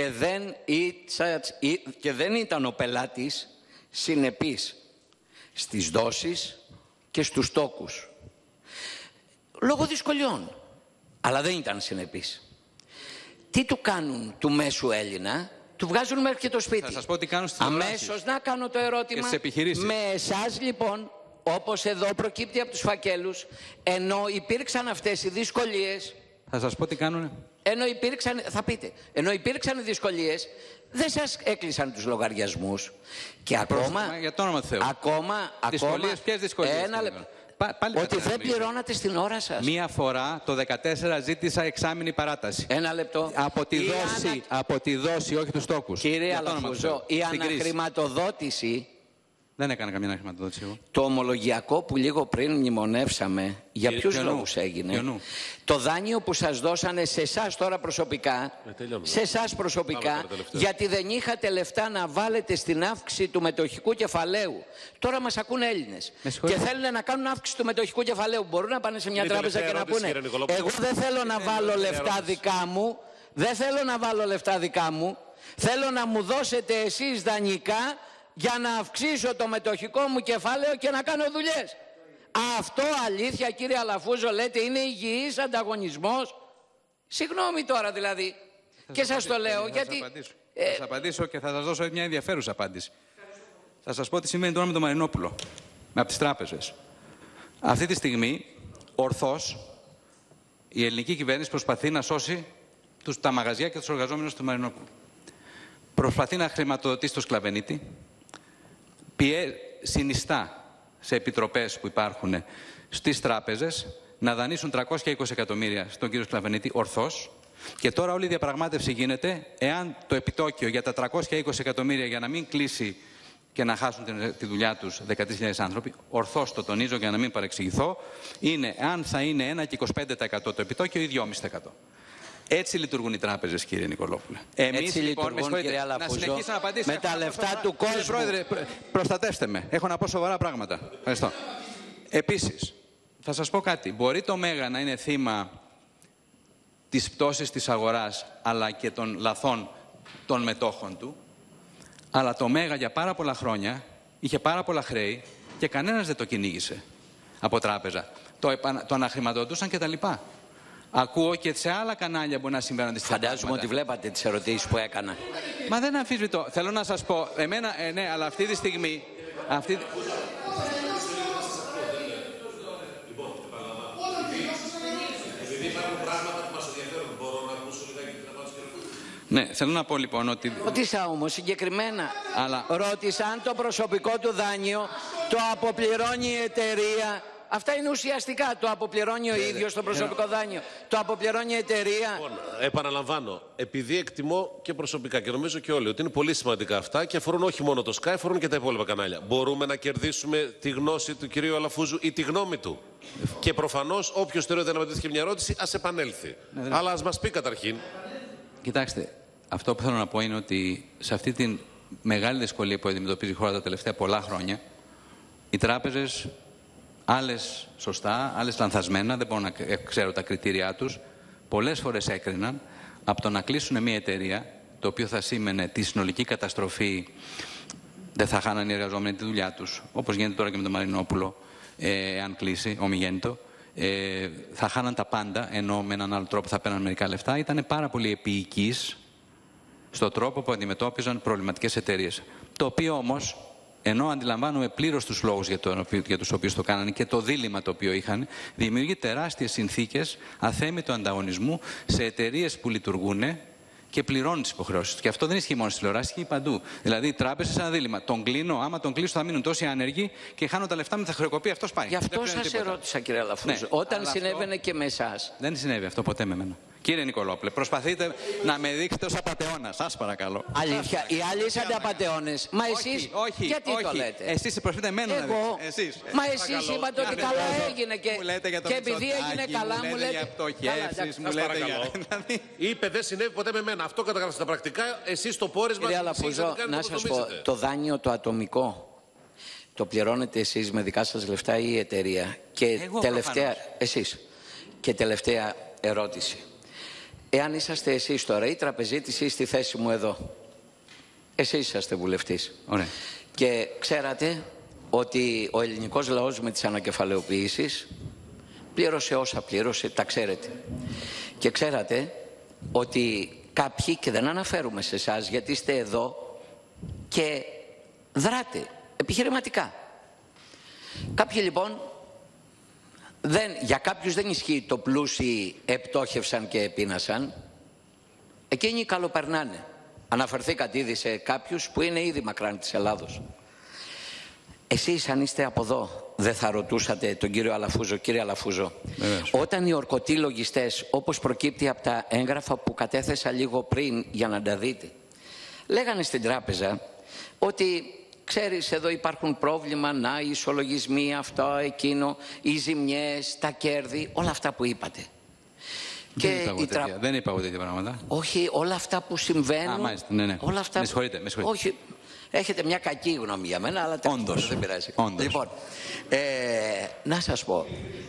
και δεν ήταν ο πελάτης συνεπής στις δόσεις και στους τόκους, λόγω δυσκολιών, αλλά δεν ήταν συνεπής, τι του κάνουν του μέσου Έλληνα? Του βγάζουν μέχρι και το σπίτι. Θα σας πω τι κάνουν στις αμέσως να κάνω το ερώτημα. Και στις επιχειρήσεις. Με εσάς λοιπόν, όπως εδώ προκύπτει από τους φακέλους, ενώ υπήρξαν αυτές οι δυσκολίες. Θα σας πω τι κάνουνε. Ενώ υπήρξαν, θα πείτε, ενώ υπήρξαν δυσκολίες, δεν σας έκλεισαν τους λογαριασμούς. Και ακόμα. Για το όνομα του Θεού. Δυσκολίες, ποιες δυσκολίες? Ότι δεν πληρώνατε στην ώρα σας. Μία φορά το 2014 ζήτησα εξάμηνη παράταση. Ένα λεπτό. Από τη δόση, όχι τους τόκους. Κύριε Αλαφούζο, η αναχρηματοδότηση. Δεν έκανα καμία αναχρηματοδότηση εγώ. Το ομολογιακό που λίγο πριν μνημονεύσαμε, για ποιους λόγους έγινε? Το δάνειο που σας δώσανε σε εσάς τώρα προσωπικά, γιατί δεν είχατε λεφτά να βάλετε στην αύξηση του μετοχικού κεφαλαίου. Τώρα μας ακούνε Έλληνες και θέλουν να κάνουν αύξηση του μετοχικού κεφαλαίου. Μπορούν να πάνε σε μια τράπεζα και να πούνε: εγώ δεν θέλω να βάλω λεφτά δικά μου, δεν θέλω να βάλω λεφτά δικά μου, θέλω να μου δώσετε εσείς δανεικά για να αυξήσω το μετοχικό μου κεφάλαιο και να κάνω δουλειές. Αυτό αλήθεια, κύριε Αλαφούζο, λέτε είναι υγιής ανταγωνισμός? Συγγνώμη τώρα δηλαδή. Και σας το λέω γιατί... Θα σας απαντήσω και θα σας δώσω μια ενδιαφέρουσα απάντηση. Θα σας πω τι σημαίνει τώρα με τον Μαρινόπουλο, από τις τράπεζες. Αυτή τη στιγμή, ορθώς, η ελληνική κυβέρνηση προσπαθεί να σώσει τα μαγαζιά και τους εργαζόμενους του Μαρινόπουλου. Προσπαθεί να χρηματοδοτήσει το Σκλαβενίτη. Συνιστά σε επιτροπές που υπάρχουν στις τράπεζες να δανείσουν 320 εκατομμύρια στον κύριο Σκλαβενίτη ορθώς. Και τώρα όλη η διαπραγμάτευση γίνεται εάν το επιτόκιο για τα 320 εκατομμύρια, για να μην κλείσει και να χάσουν τη δουλειά τους 13.000 άνθρωποι, ορθώς το τονίζω για να μην παρεξηγηθώ, είναι αν θα είναι 1,25% το επιτόκιο ή 2,5%. Έτσι λειτουργούν οι τράπεζες, κύριε Νικολόπουλε. Έτσι λειτουργούν, κύριε Αλαφούζο, με τα λεφτά του κόσμου. Κύριε Πρόεδρε, προστατεύστε με. Έχω να πω σοβαρά πράγματα. Ευχαριστώ. Επίσης, θα σας πω κάτι. Μπορεί το Μέγα να είναι θύμα της πτώσης της αγοράς, αλλά και των λαθών των μετόχων του, αλλά το Μέγα για πάρα πολλά χρόνια είχε πάρα πολλά χρέη και κανένας δεν το κυνήγησε από τράπεζα. Το αναχρηματοδοτούσαν κτλ. Ακούω και σε άλλα κανάλια μπορεί να συμβαίνουν αντίστοιχα. Φαντάζομαι ότι βλέπατε τις ερωτήσεις που έκανα. Μα δεν αμφισβητώ. Θέλω να σας πω, ναι, αλλά αυτή τη στιγμή... Ναι, θέλω να πω λοιπόν ότι... Ρώτησα όμως συγκεκριμένα. Ρώτησα αν το προσωπικό του δάνειο το αποπληρώνει η εταιρεία. Αυτά είναι ουσιαστικά. Το αποπληρώνει ο ίδιος το προσωπικό δάνειο. Το αποπληρώνει η εταιρεία. Λοιπόν, επαναλαμβάνω, επειδή εκτιμώ και προσωπικά και νομίζω και όλοι ότι είναι πολύ σημαντικά αυτά και αφορούν όχι μόνο το Sky, αφορούν και τα υπόλοιπα κανάλια. Μπορούμε να κερδίσουμε τη γνώση του κυρίου Αλαφούζου ή τη γνώμη του. Και προφανώς όποιος θεωρεί ότι δεν απαντήθηκε μια ερώτηση, ας επανέλθει. Αλλά ας μας πει καταρχήν. Κοιτάξτε, αυτό που θέλω να πω είναι ότι σε αυτή τη μεγάλη δυσκολία που αντιμετωπίζει η χώρα τα τελευταία πολλά χρόνια, οι τράπεζες, άλλες σωστά, άλλες λανθασμένα, δεν μπορώ να ξέρω τα κριτήριά τους, πολλές φορές έκριναν από το να κλείσουν μια εταιρεία, το οποίο θα σήμαινε τη συνολική καταστροφή, δεν θα χάναν οι εργαζόμενοι τη δουλειά τους, όπως γίνεται τώρα και με τον Μαρινόπουλο, αν κλείσει, ομιγέννητο, θα χάναν τα πάντα, ενώ με έναν άλλο τρόπο θα παίρναν μερικά λεφτά. Ήταν πάρα πολύ επίοικείς στον τρόπο που αντιμετώπιζαν προβληματικές εταιρείες. Το οποίο όμως ενώ αντιλαμβάνομαι πλήρως τους λόγους για τους οποίους το κάνανε και το δίλημμα το οποίο είχαν, δημιουργεί τεράστιες συνθήκες αθέμητου ανταγωνισμού σε εταιρείες που λειτουργούν και πληρώνουν τις υποχρεώσεις του. Και αυτό δεν ισχύει μόνο στις τηλεοράσεις, ισχύει παντού. Δηλαδή, οι τράπεζες ένα δίλημμα. Τον κλείνω, άμα τον κλείσω θα μείνουν τόσοι άνεργοι και χάνω τα λεφτά με τα χρεοκοπία. Αυτός πάει. Γι' αυτό σας ερώτησα, κύριε Αλαφούζο. Ναι, όταν συνέβαινε και με εσάς. Δεν συνέβη αυτό ποτέ με εμένα. Κύριε Νικολόπουλε, προσπαθείτε να με δείξετε ως απατεώνα. Σας παρακαλώ. Αλήθεια. Οι άλλοι είσαστε απατεώνες. Μα εσείς γιατί το λέτε? Εσείς προσπαθείτε εμένα να δείξετε. Μα εσείς είπατε ότι καλά έγινε και επειδή έγινε καλά μου λέτε. Για πτωχεύσεις, μου λέτε για... Είπε δεν συνέβη ποτέ με εμένα. Αυτό καταγράφει στα πρακτικά. Εσείς το πόρισμα... Κύριε Αλαφούζο, να σας πω, το δάνειο το ατομικό το πληρώνετε εσείς με δικά σας λεφτά ή η εταιρεία? Και τελευταία, εσείς. Και τελευταία ερώτηση. Εάν είσαστε εσείς τώρα ή τραπεζίτης ή στη θέση μου εδώ, εσείς είσαστε βουλευτής. Ωραία. Και ξέρατε ότι ο ελληνικός λαός με τις ανακεφαλαιοποιήσεις πλήρωσε όσα πλήρωσε, τα ξέρετε. Και ξέρατε ότι κάποιοι, και δεν αναφέρουμε σε εσάς γιατί είστε εδώ και δράτε επιχειρηματικά. Κάποιοι λοιπόν, για κάποιους δεν ισχύει το πλούσιοι επτόχευσαν και επίνασαν. Εκείνοι καλοπερνάνε. Αναφερθήκατε ήδη σε κάποιους που είναι ήδη μακράν της Ελλάδος. Εσείς αν είστε από εδώ δεν θα ρωτούσατε τον κύριο Αλαφούζο? Κύριε Αλαφούζο, όταν οι ορκωτοί λογιστές, όπως προκύπτει από τα έγγραφα που κατέθεσα λίγο πριν για να τα δείτε, λέγανε στην τράπεζα ότι ξέρεις εδώ υπάρχουν πρόβλημα, να οι ισολογισμοί, αυτό, εκείνο, οι ζημιές, τα κέρδη, όλα αυτά που είπατε. Δεν είπα εγώ τέτοια πράγματα. Όχι, όλα αυτά που συμβαίνουν. Μάλιστα, ναι. Όλα αυτά... Με συγχωρείτε. Όχι, έχετε μια κακή γνώμη για μένα, αλλά όντως, δεν πειράζει. Όντως. Λοιπόν, να σας πω,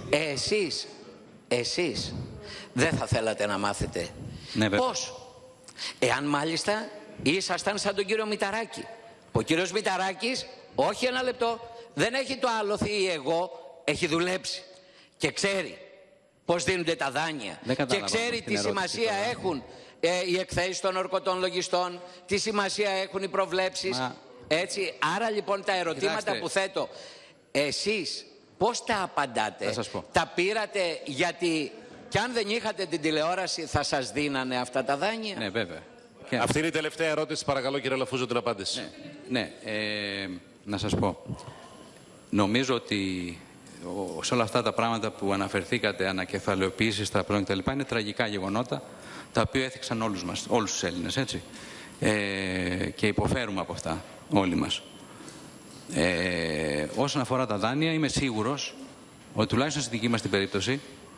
εσείς δεν θα θέλατε να μάθετε πώς? Εάν μάλιστα ήσασταν σαν τον κύριο Μηταράκη. Ο κύριος Μηταράκης, όχι ένα λεπτό, δεν έχει το άλοθη ή εγώ, έχει δουλέψει και ξέρει πώς δίνονται τα δάνεια και ξέρει τι σημασία έχουν οι εκθέσεις των ορκωτών λογιστών, τι σημασία έχουν οι προβλέψεις. Έτσι, άρα λοιπόν τα ερωτήματα που θέτω, εσείς πώς τα απαντάτε? Τα πήρατε γιατί κι αν δεν είχατε την τηλεόραση θα σας δίνανε αυτά τα δάνεια? Ναι, βέβαια. Αυτή είναι η τελευταία ερώτηση, παρακαλώ κύριε Αλαφούζο την απάντηση. Ναι, να σας πω. Νομίζω ότι σε όλα αυτά τα πράγματα που αναφερθήκατε, ανακεφαλαιοποίησεις, τραπεζών κτλ. Είναι τραγικά γεγονότα τα οποία έθιξαν όλους μας, όλους τους Έλληνες, έτσι. Και υποφέρουμε από αυτά όλοι μας. Όσον αφορά τα δάνεια, είμαι σίγουρος ότι τουλάχιστον στη δική μας την περίπτωση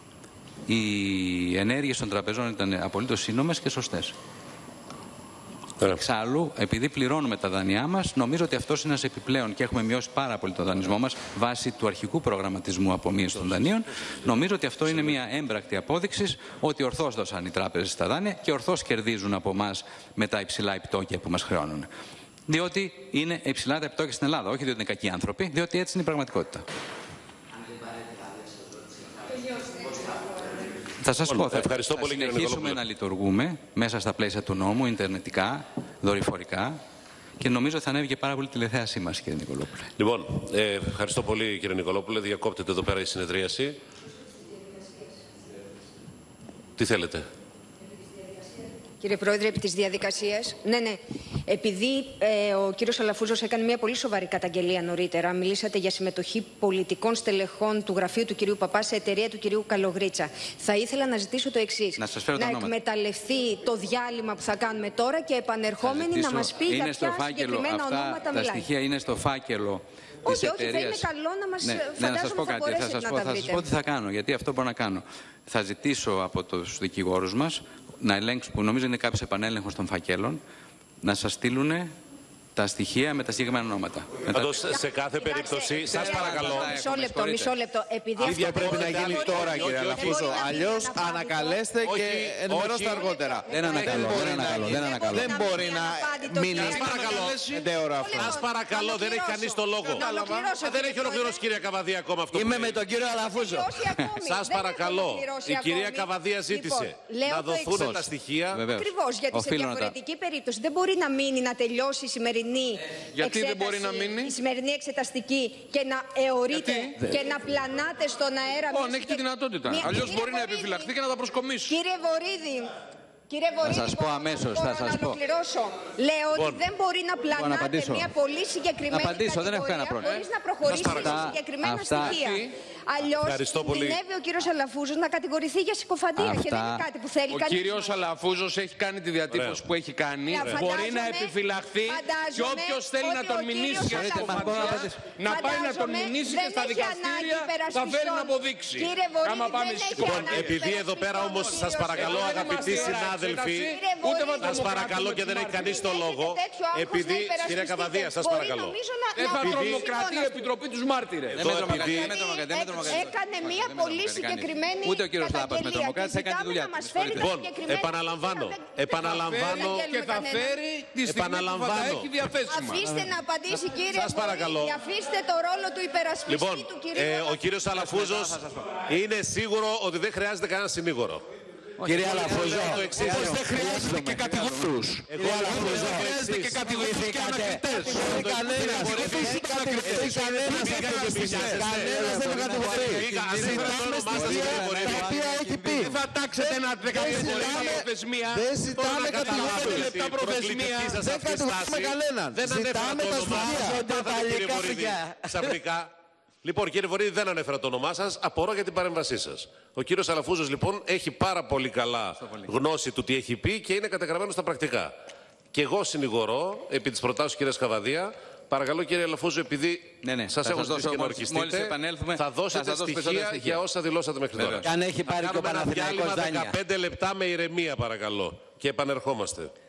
οι ενέργειες των τραπεζών ήταν απολύτως σύνομες και σωστές. Εξάλλου, επειδή πληρώνουμε τα δάνειά μας, νομίζω ότι αυτός είναι ένας επιπλέον και έχουμε μειώσει πάρα πολύ το δανεισμό μας βάσει του αρχικού προγραμματισμού απομείωσης των δανείων. Νομίζω ότι αυτό είναι μια έμπρακτη απόδειξη ότι ορθώς δώσαν οι τράπεζες τα δάνεια και ορθώς κερδίζουν από εμάς με τα υψηλά επιτόκια που μας χρεώνουν. Διότι είναι υψηλά τα επιτόκια στην Ελλάδα, όχι διότι είναι κακοί άνθρωποι, διότι έτσι είναι η πραγματικότητα. Θα σας πω, θα συνεχίσουμε να λειτουργούμε μέσα στα πλαίσια του νόμου, ιντερνετικά, δορυφορικά και νομίζω θα ανέβει και πάρα πολύ τηλεθέασή μας, κύριε Νικολόπουλε. Λοιπόν, ευχαριστώ πολύ κύριε Νικολόπουλε. Διακόπτεται εδώ πέρα η συνεδρίαση. Τι θέλετε? Κύριε Πρόεδρε, επί της διαδικασίας. Ναι. Επειδή ο κύριος Αλαφούζος έκανε μια πολύ σοβαρή καταγγελία νωρίτερα, μιλήσατε για συμμετοχή πολιτικών στελεχών του γραφείου του κυρίου Παπά σε εταιρεία του κυρίου Καλογρίτσα. Θα ήθελα να ζητήσω το εξής. Να εκμεταλλευτεί το διάλειμμα που θα κάνουμε τώρα και επανερχόμενοι να μας πει για ποια συγκεκριμένα ονόματα μιλάει. Τα στοιχεία είναι στο φάκελο. Όχι, θα είναι καλό να μας φαντάζομαι να σας πω κάτι. Θα σας πω τι θα κάνω, γιατί αυτό μπορώ να κάνω. Θα ζητήσω από τους δικηγόρους μας να ελέγξουν, που νομίζω είναι κάποιος επανέλεγχος των φακέλων, να σας στείλουν τα στοιχεία με τα συγκεκριμένα ονόματα. Πάντως, σε κάθε περίπτωση, σας παρακαλώ. Μισό λεπτό. Ίδια πρέπει να γίνει τώρα, κύριε Αλαφούζο. Αλλιώς ανακαλέστε και ενημερώστε αργότερα. Δεν ανακαλώ. Δεν μπορεί να μείνει εντέωρο αυτό. Σας παρακαλώ, δεν έχει κανείς το λόγο. Δεν έχει ολοκληρώσει, κυρία Καβαδία, ακόμα αυτό. Είμαι με τον κύριο Αλαφούζο. Σας παρακαλώ, η κυρία Καβαδία ζήτησε να δοθούν τα στοιχεία. Ακριβώς, γιατί σε διαφορετική περίπτωση δεν μπορεί να μείνει να τελειώσει η σημερινή Γιατί δεν μπορεί να μείνει? Η σημερινή εξεταστική και να αιωρείτε και να πλανάτε στον αέρα. Λοιπόν, έχει τη δυνατότητα. Αλλιώς μπορεί να επιφυλαχθεί και να τα προσκομίσει. Κύριε Βορίδη, θα σας πω αμέσως, θα σας πω. Λέω ότι δεν μπορεί να πλανάτε μια πολύ συγκεκριμένη κατηγορία χωρίς να προχωρήσει σε συγκεκριμένα στοιχεία. Αλλιώς κινδυνεύει ο κύριος Αλαφούζος να κατηγορηθεί για συκοφαντία και δεν είναι κάτι που θέλει κανείς. Ο κύριος Αλαφούζος έχει κάνει τη διατύπωση που έχει κάνει. Μπορεί να επιφυλαχθεί και όποιος θέλει να τον μηνύσει για συκοφαντία να πάει να τον μηνύσει και στα δικαστήρια θα φέρει να αποδείξει. Άμα πάμε στη συκοφαντία. Επειδή εδώ πέρα όμως σας παρακαλώ αγαπητοί συνάδελφοι, σας παρακαλώ και δεν έχει κανείς το λόγο, επειδή, κυρία Καβαδία, σας παρακαλώ. Θα τρομοκρατεί η Επιτροπή τους μάρτυρες. Έκανε μια πολύ συγκεκριμένη ούτε ο κύριος Λάμπας με τρομοκράτης έκανε τη δουλειά του. Λοιπόν, επαναλαμβάνω και θα φέρει τη στιγμή που θα έχει διαθέσιμα. Αφήστε να απαντήσει, κύριε Βορίδη, αφήστε το ρόλο του υπερασπιστή του κυρίου. Ο κύριος Αλαφούζος είναι σίγουρο ότι δεν χρειάζεται κανένα συνήγορο. Κύριε Αλαφούζο, όπως δεν χρειάζεται και κατηγορούς. Εγώ Αλαφούζο χρειάζεται και κατηγορούς και ανακριτές. Κανένας δεν με κατηγορεί. Δεν θα τάξετε ένα 15 προθεσμία. Δεν ζητάμε κατηγορίες. Τα προθεσμία. Δεν κατηγορούμε κανέναν. Ζητάμε τα στοιχεία. Ξαφνικά. Λοιπόν, κύριε Βορίδη, δεν ανέφερα το όνομά σας. Απορώ για την παρέμβασή σας. Ο κύριος Αλαφούζος, λοιπόν, έχει πάρα πολύ καλά γνώση του τι έχει πει και είναι καταγραμμένο στα πρακτικά. Και εγώ συνηγορώ, επί της προτάσεως της κυρίας Καβαδία, παρακαλώ, κύριε Αλαφούζο, επειδή σας έχω ζητήσει και να ορκιστείτε, θα δώσετε στοιχεία για όσα δηλώσατε μέχρι τώρα. Και αν έχει πάρει και ο Παναθηναϊκός δάνεια. 15 λεπτά με ηρεμία, παρακαλώ. Και επανερχόμαστε.